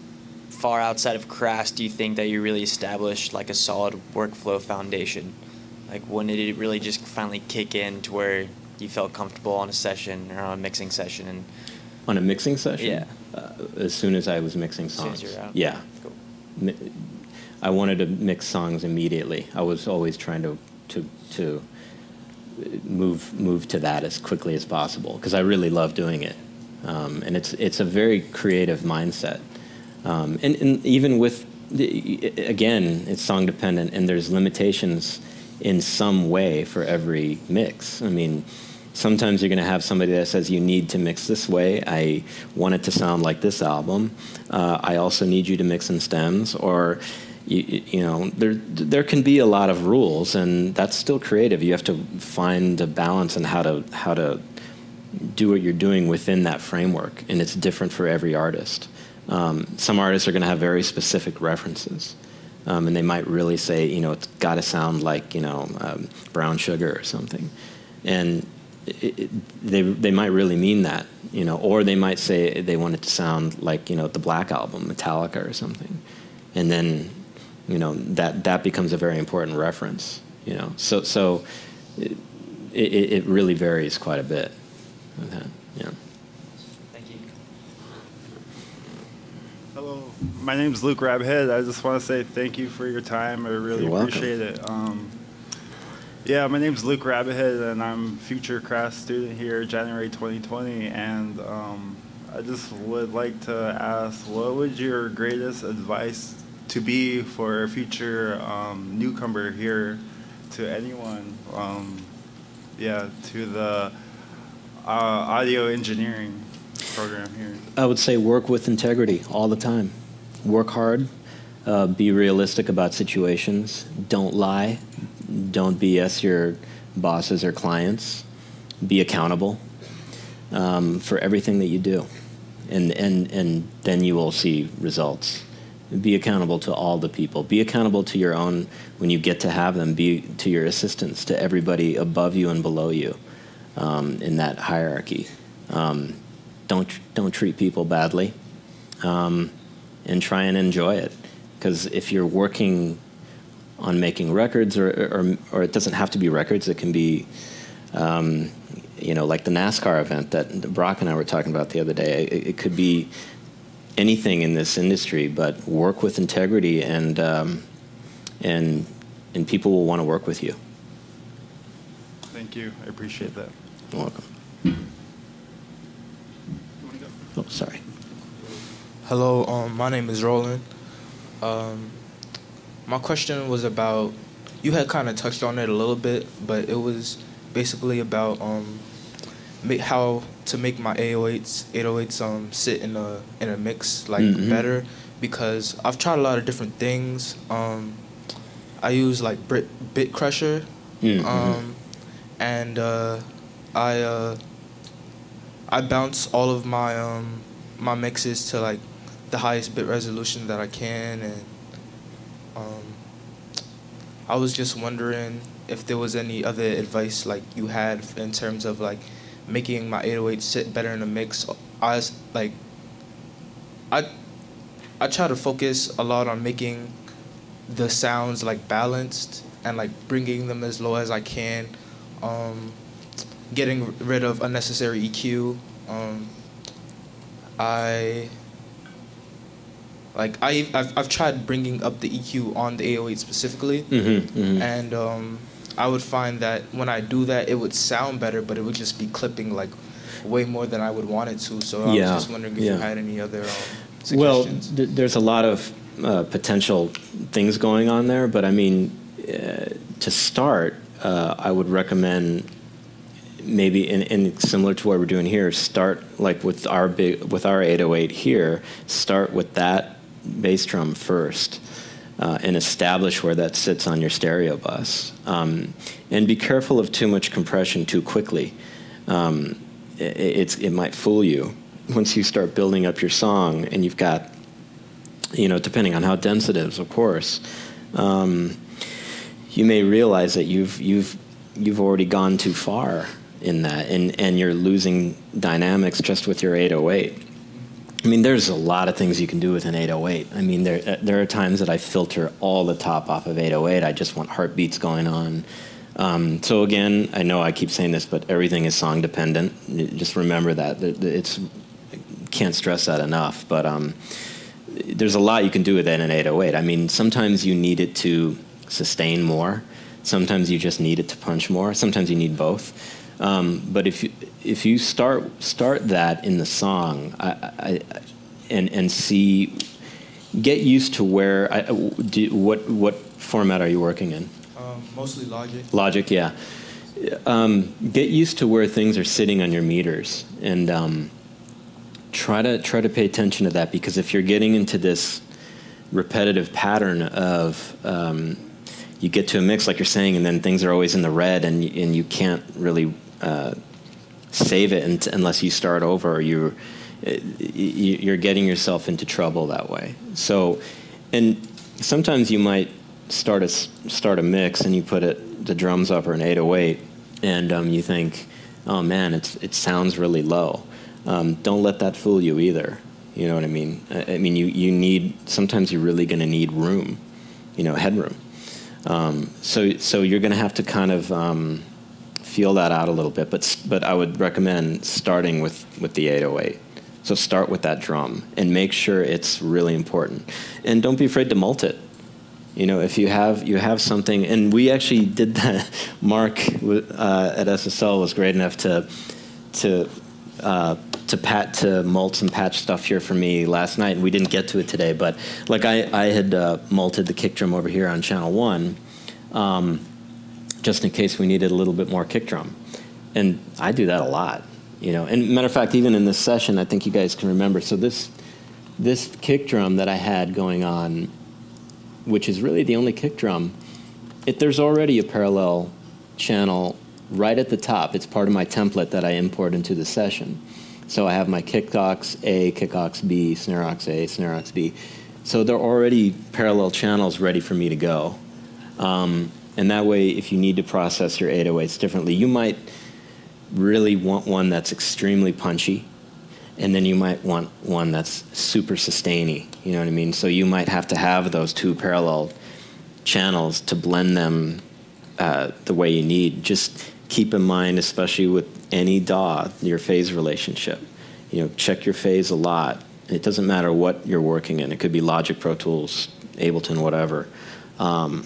far outside of CRAS do you think that you really established like a solid workflow foundation? Like when did it really just finally kick in to where you felt comfortable on a session or on a mixing session? And on a mixing session? Yeah. Uh, as soon as I was mixing As soon songs. as you're out? Yeah. Cool. Mi- I wanted to mix songs immediately. I was always trying to to to move move to that as quickly as possible because I really love doing it, um, and it's it's a very creative mindset. Um, and, and even with the, again, it's song dependent, and there's limitations in some way for every mix. I mean, sometimes you're going to have somebody that says you need to mix this way. I want it to sound like this album. Uh, I also need you to mix in stems, or you, you know, there there can be a lot of rules, and that's still creative. You have to find a balance in how to how to do what you're doing within that framework, and it's different for every artist. Um, some artists are going to have very specific references. Um, and they might really say, you know, it's got to sound like, you know, um, Brown Sugar or something. And it, it, they they might really mean that, you know, or they might say they want it to sound like, you know, the Black Album, Metallica or something. And then, you know, that, that becomes a very important reference, you know. So, so it, it, it really varies quite a bit. Okay. Yeah. Hello, my name is Luke Rabhead. I just want to say thank you for your time. I really You're appreciate it. Um, yeah, my name is Luke Rabhead, and I'm future CRAS student here, January twenty twenty. And um, I just would like to ask, what would your greatest advice to be for a future um, newcomer here to anyone? Um, yeah, to the uh, audio engineering program here. I would say work with integrity all the time. Work hard. Uh, be realistic about situations. Don't lie. Don't B S your bosses or clients. Be accountable um, for everything that you do, and and and then you will see results. Be accountable to all the people. Be accountable to your own when you get to have them. Be to your assistants, to everybody above you and below you um, in that hierarchy. Um, Don't don't treat people badly, um, and try and enjoy it. Because if you're working on making records, or, or or it doesn't have to be records, it can be, um, you know, like the NASCAR event that Brock and I were talking about the other day. It, it could be anything in this industry, but work with integrity, and um, and and people will want to work with you. Thank you. I appreciate that. You're welcome. Oh, sorry. Hello, um, my name is Roland. Um, my question was about, you had kind of touched on it a little bit, but it was basically about um, make, how to make my eight oh eights, eight oh eights um, sit in a in a mix like Mm-hmm. better, because I've tried a lot of different things. Um, I use like Bit, Bit Crusher, Mm-hmm. um, and uh, I. Uh, I bounce all of my um my mixes to like the highest bit resolution that I can, and um I was just wondering if there was any other advice like you had in terms of like making my eight oh eight sit better in a mix. I was like I I try to focus a lot on making the sounds like balanced and like bringing them as low as I can. Um, getting rid of unnecessary E Q. Um, I like I I've I've tried bringing up the E Q on the eight oh eight specifically, Mm-hmm, mm-hmm. and um, I would find that when I do that, it would sound better, but it would just be clipping like way more than I would want it to. So I Yeah, was just wondering if yeah. you had any other um, Well, suggestions. th- there's a lot of uh, potential things going on there, but I mean, uh, to start, uh, I would recommend maybe, in, in similar to what we're doing here, start like with our big with our eight oh eight here. Start with that bass drum first, uh, and establish where that sits on your stereo bus. Um, and be careful of too much compression too quickly. Um, it, it's it might fool you. Once you start building up your song, and you've got, you know, depending on how dense it is, of course, um, you may realize that you've you've you've already gone too far in that, and and you're losing dynamics just with your eight oh eight. I mean, there's a lot of things you can do with an eight oh eight. I mean, there uh, there are times that I filter all the top off of eight oh eight. I just want heartbeats going on. Um, so again, I know I keep saying this, but everything is song dependent. Just remember that. It's can't stress that enough. But um, there's a lot you can do with an eight oh eight. I mean, sometimes you need it to sustain more. Sometimes you just need it to punch more. Sometimes you need both. Um, but if you if you start start that in the song, I, I, and and see, get used to where I, do, what what format are you working in? Um, mostly Logic. Logic, yeah. Um, get used to where things are sitting on your meters, and um, try to try to pay attention to that, because if you're getting into this repetitive pattern of um, you get to a mix, like you're saying, and then things are always in the red, and and you can't really uh, save it and, unless you start over, or you're you're getting yourself into trouble that way. So, and sometimes you might start a start a mix and you put it the drums up or an eight oh eight, and um, you think, oh man, it's it sounds really low. Um, don't let that fool you either. You know what I mean? I, I mean, you you need sometimes you're really going to need room, you know, headroom. Um, so so you're going to have to kind of um, feel that out a little bit. But but I would recommend starting with with the eight oh eight. So start with that drum and make sure it's really important, and don't be afraid to mult it. You know, if you have you have something, and we actually did that. Mark uh, at S S L was great enough to to uh, to pat to mult some patch stuff here for me last night, and we didn't get to it today. But like I I had uh, multed the kick drum over here on channel one, um, just in case we needed a little bit more kick drum, and I do that a lot. You know, and matter of fact, even in this session, I think you guys can remember. So this this kick drum that I had going on, which is really the only kick drum, it, there's already a parallel channel right at the top. It's part of my template that I import into the session. So I have my kick aux A, kick aux B, snare aux A, snare aux B. So they're already parallel channels ready for me to go. Um, and that way, if you need to process your eight oh eights differently, you might really want one that's extremely punchy, and then you might want one that's super sustainy, you know what I mean? So you might have to have those two parallel channels to blend them uh, the way you need. Just keep in mind, especially with any D A W, your phase relationship. You know, check your phase a lot. It doesn't matter what you're working in. It could be Logic, Pro Tools, Ableton, whatever. Um,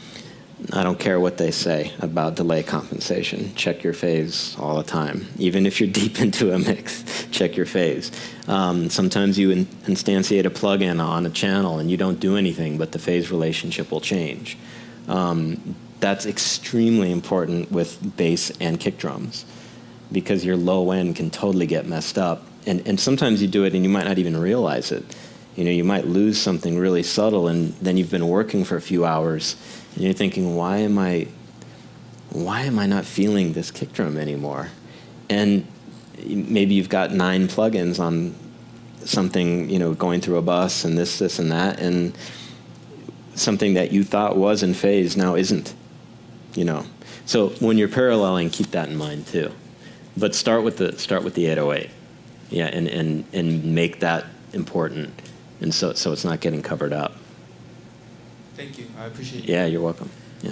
I don't care what they say about delay compensation. Check your phase all the time. Even if you're deep into a mix, check your phase. Um, sometimes you in instantiate a plugin on a channel and you don't do anything, but the phase relationship will change. Um, that's extremely important with bass and kick drums, because your low end can totally get messed up. And, and sometimes you do it and you might not even realize it. You know, you might lose something really subtle, and then you've been working for a few hours, and you're thinking, why am I, why am I not feeling this kick drum anymore? And maybe you've got nine plugins on something, you know, going through a bus and this, this, and that, and something that you thought was in phase now isn't, you know. So when you're paralleling, keep that in mind too. But start with the start with the eight oh eight, yeah, and and and make that important, and so so it's not getting covered up. Thank you. I appreciate it. Yeah, you're welcome. Yeah.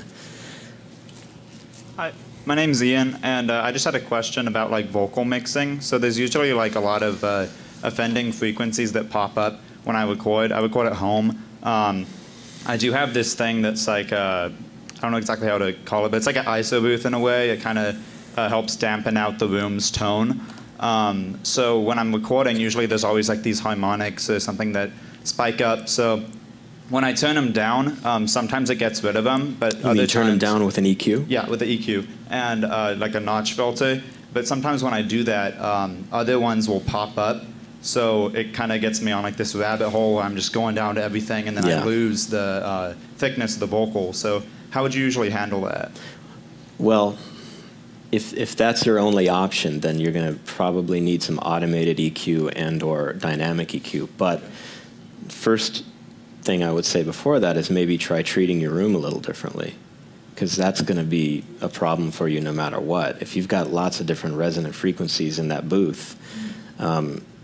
Hi, my name's Ian, and uh, I just had a question about like vocal mixing. So there's usually like a lot of uh, offending frequencies that pop up when I record. I record at home. Um, I do have this thing that's like, uh, I don't know exactly how to call it, but it's like an I S O booth in a way. It kind of uh, helps dampen out the room's tone. Um, so when I'm recording, usually there's always like these harmonics or something that spike up. So when I turn them down, um, sometimes it gets rid of them, but you other mean turn times, them down with an E Q? Yeah, with the E Q and uh, like a notch filter. But sometimes when I do that, um, other ones will pop up. So it kind of gets me on like this rabbit hole where I'm just going down to everything, and then Yeah. I lose the uh, thickness of the vocal. So how would you usually handle that? Well, if if that's your only option, then you're going to probably need some automated E Q and or dynamic E Q. But first thing I would say before that is maybe try treating your room a little differently, because that's going to be a problem for you no matter what. If you've got lots of different resonant frequencies in that booth, um,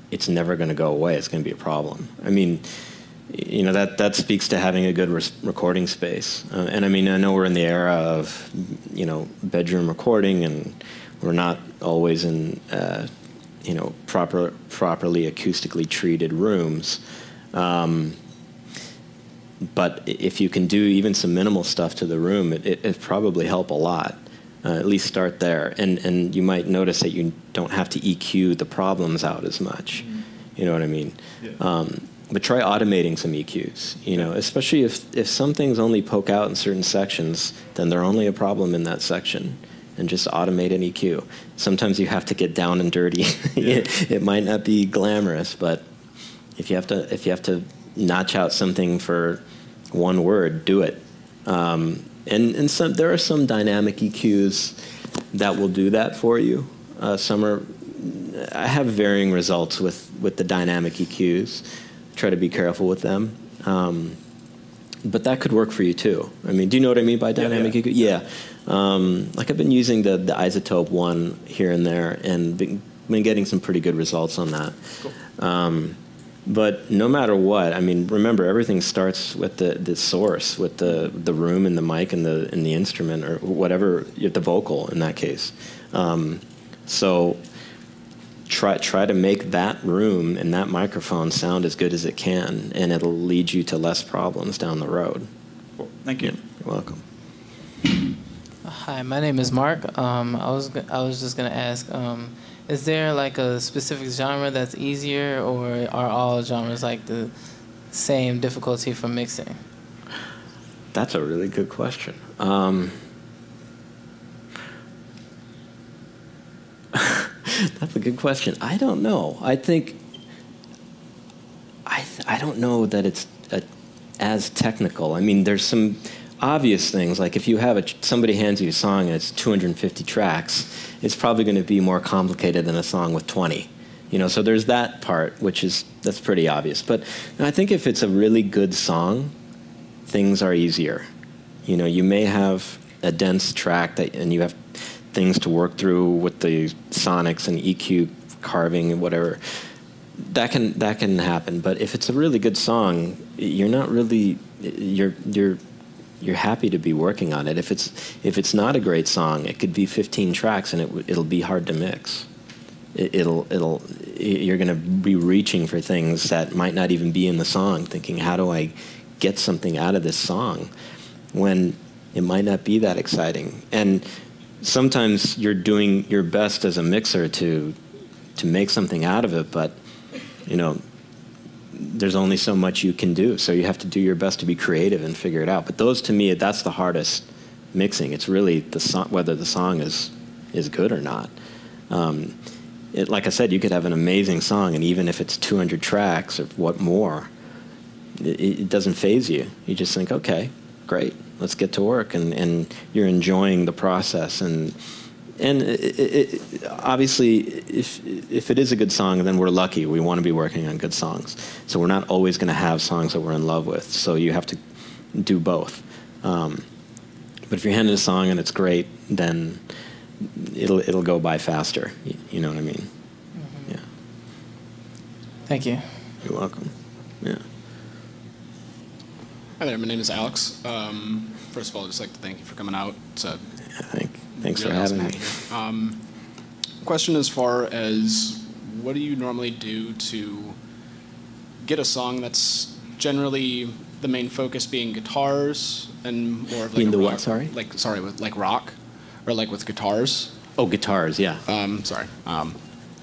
it's never going to go away. It's going to be a problem. I mean, you know, that, that speaks to having a good res- recording space. Uh, and I mean, I know we're in the era of, you know, bedroom recording, and we're not always in, uh, you know, proper, properly acoustically treated rooms. Um, but if you can do even some minimal stuff to the room, it, it, it probably help a lot. Uh, at least start there. And, and you might notice that you don't have to E Q the problems out as much. Mm-hmm. You know what I mean? Yeah. Um, But try automating some E Qs, you know, especially if, if some things only poke out in certain sections, then they're only a problem in that section, and just automate an E Q. Sometimes you have to get down and dirty. Yeah. it, it might not be glamorous, but if you have to if you have to notch out something for one word, do it. Um, and and some, there are some dynamic E Qs that will do that for you. Uh, some are, I have varying results with, with the dynamic E Qs. Try to be careful with them, um, but that could work for you too. I mean, do you know what I mean by dynamic E Q? Yeah, yeah. Um, like I've been using the the isotope one here and there, and been, been getting some pretty good results on that. Cool. Um, but no matter what, I mean, remember everything starts with the, the source, with the the room and the mic and the and the instrument or whatever, the vocal in that case. Um, so. Try try to make that room and that microphone sound as good as it can, and it'll lead you to less problems down the road. Cool. Thank you. Yeah, you're welcome. Hi, my name is Mark. Um, I was I was just gonna ask, um, is there like a specific genre that's easier, or are all genres like the same difficulty for mixing? That's a really good question. Um, That's a good question. I don't know. I think I th- I don't know that it's a, as technical. I mean, there's some obvious things, like if you have a somebody hands you a song and it's two hundred fifty tracks, it's probably going to be more complicated than a song with twenty. You know, so there's that part, which is that's pretty obvious. But I think if it's a really good song, things are easier. You know, you may have a dense track that and you have things to work through with the sonics and E Q carving and whatever. That can that can happen. But if it's a really good song, you're not really you're you're you're happy to be working on it. If it's if it's not a great song, it could be fifteen tracks and it it'll be hard to mix. It, it'll it'll you're going to be reaching for things that might not even be in the song, thinking, how do I get something out of this song, when it might not be that exciting. And sometimes you're doing your best as a mixer to to make something out of it, but you know, there's only so much you can do. So you have to do your best to be creative and figure it out. But those, to me, that's the hardest mixing. It's really the song, whether the song is is good or not. Um, it, like I said, you could have an amazing song, and even if it's two hundred tracks or what more, it, it doesn't faze you. You just think, okay, great. Let's get to work, and, and you're enjoying the process, and and it, it, it, obviously, if if it is a good song, then we're lucky. We want to be working on good songs, so we're not always going to have songs that we're in love with. So you have to do both. Um, but if you're handed a song and it's great, then it'll it'll go by faster. You, you know what I mean? Mm-hmm. Yeah. Thank you. You're welcome. Yeah. Hi there, my name is Alex. Um, first of all, I'd just like to thank you for coming out. It's a yeah, thank, thanks really for awesome having me. Um, question as far as what do you normally do to get a song that's generally the main focus being guitars and more of like You mean a the rock, what, sorry? Like sorry, with like rock, or like with guitars? Oh, guitars, yeah. Um, sorry. Um,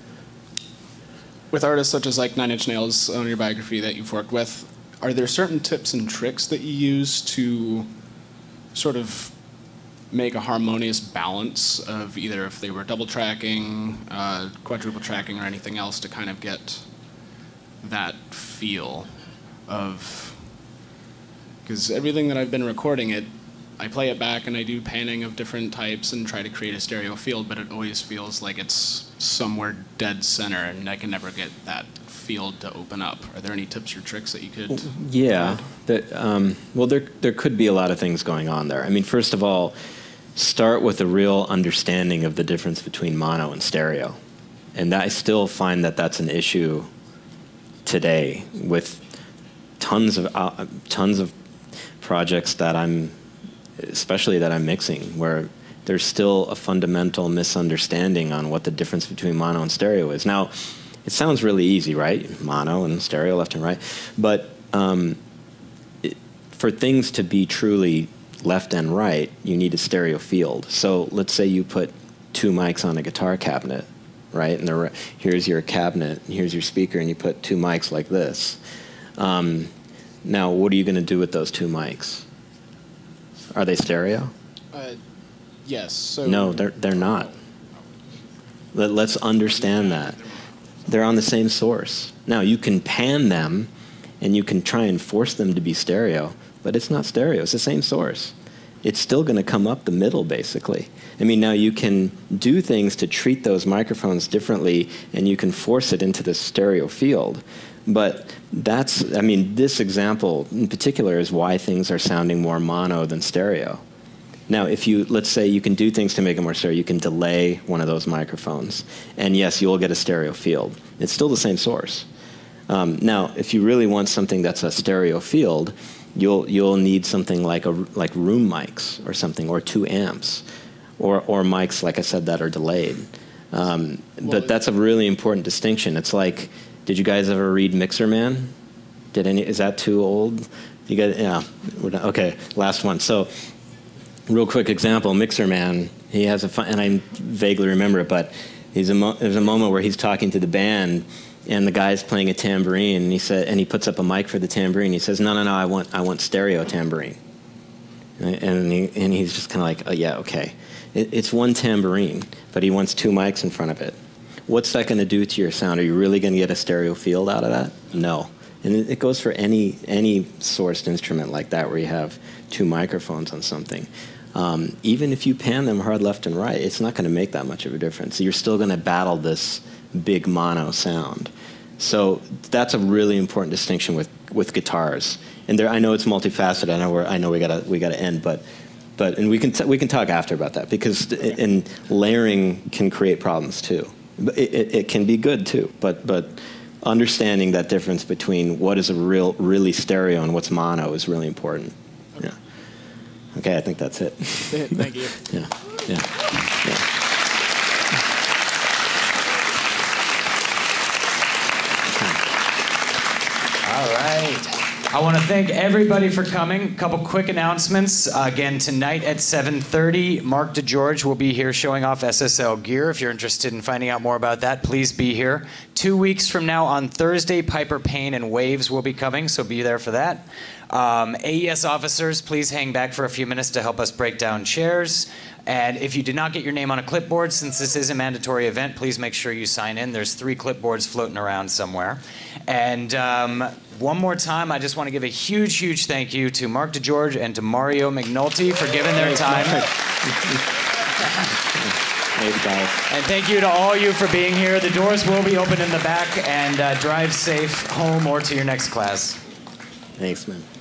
with artists such as like Nine Inch Nails on your biography that you've worked with, are there certain tips and tricks that you use to sort of make a harmonious balance of either if they were double tracking, uh, quadruple tracking, or anything else to kind of get that feel of, because everything that I've been recording, it, I play it back and I do panning of different types and try to create a stereo field, but it always feels like it's somewhere dead center and I can never get that field to open up. Are there any tips or tricks that you could? Yeah. That, um, well, there there could be a lot of things going on there. I mean, first of all, start with a real understanding of the difference between mono and stereo, and that, I still find that that's an issue today with tons of uh, tons of projects that I'm, especially that I'm mixing, where there's still a fundamental misunderstanding on what the difference between mono and stereo is. Now, it sounds really easy, right? Mono and stereo, left and right. But um, it, for things to be truly left and right, you need a stereo field. So let's say you put two mics on a guitar cabinet, right? And there, here's your cabinet, and here's your speaker, and you put two mics like this. Um, now, what are you going to do with those two mics? Are they stereo? Uh, yes. So no, they're they're not. Let, let's understand that. They're on the same source. Now, you can pan them, and you can try and force them to be stereo, but it's not stereo. It's the same source. It's still going to come up the middle, basically. I mean, now you can do things to treat those microphones differently, and you can force it into the stereo field. But that's, I mean, this example in particular is why things are sounding more mono than stereo. Now, if you, let's say you can do things to make it more stereo, you can delay one of those microphones, and yes, you'll get a stereo field. It's still the same source. Um, now, if you really want something that's a stereo field, you'll you'll need something like a like room mics or something, or two amps, or or mics, like I said, that are delayed. Um, well, but that's a really important distinction. It's like, did you guys ever read Mixer Man? Did any? Is that too old? You got yeah. We're not, okay, last one. So, real quick example, Mixer Man. He has a fun, and I vaguely remember it, but he's a mo there's a moment where he's talking to the band. And the guy's playing a tambourine, and he said, and he puts up a mic for the tambourine. He says, "No, no, no, I want, I want stereo tambourine." And he, and he's just kind of like, "Oh yeah, okay." It, it's one tambourine, but he wants two mics in front of it. What's that going to do to your sound? Are you really going to get a stereo field out of that? No. And it, it goes for any any sourced instrument like that, where you have two microphones on something. Um, even if you pan them hard left and right, it's not going to make that much of a difference. You're still going to battle this big mono sound. So that's a really important distinction with, with guitars. And there, I know it's multifaceted. I know we're, I know we gotta we gotta end, but but and we can t we can talk after about that, because in layering can create problems too. But it, it, it can be good too. But but understanding that difference between what is a real really stereo and what's mono is really important. Okay. Yeah. Okay, I think that's it. Thank you. yeah. Yeah. Yeah. All right. I want to thank everybody for coming. A couple quick announcements. Uh, again, tonight at seven thirty, Mark DeGeorge will be here showing off S S L gear. If you're interested in finding out more about that, please be here. Two weeks from now on Thursday, Piper Payne and Waves will be coming, so be there for that. Um, A E S officers, please hang back for a few minutes to help us break down chairs. And if you did not get your name on a clipboard, since this is a mandatory event, please make sure you sign in. There's three clipboards floating around somewhere. And um, one more time, I just want to give a huge, huge thank you to Mark DeGeorge and to Mario McNulty for giving their time. Thanks, guys. And thank you to all you for being here. The doors will be open in the back, and uh, drive safe home or to your next class. Thanks, man.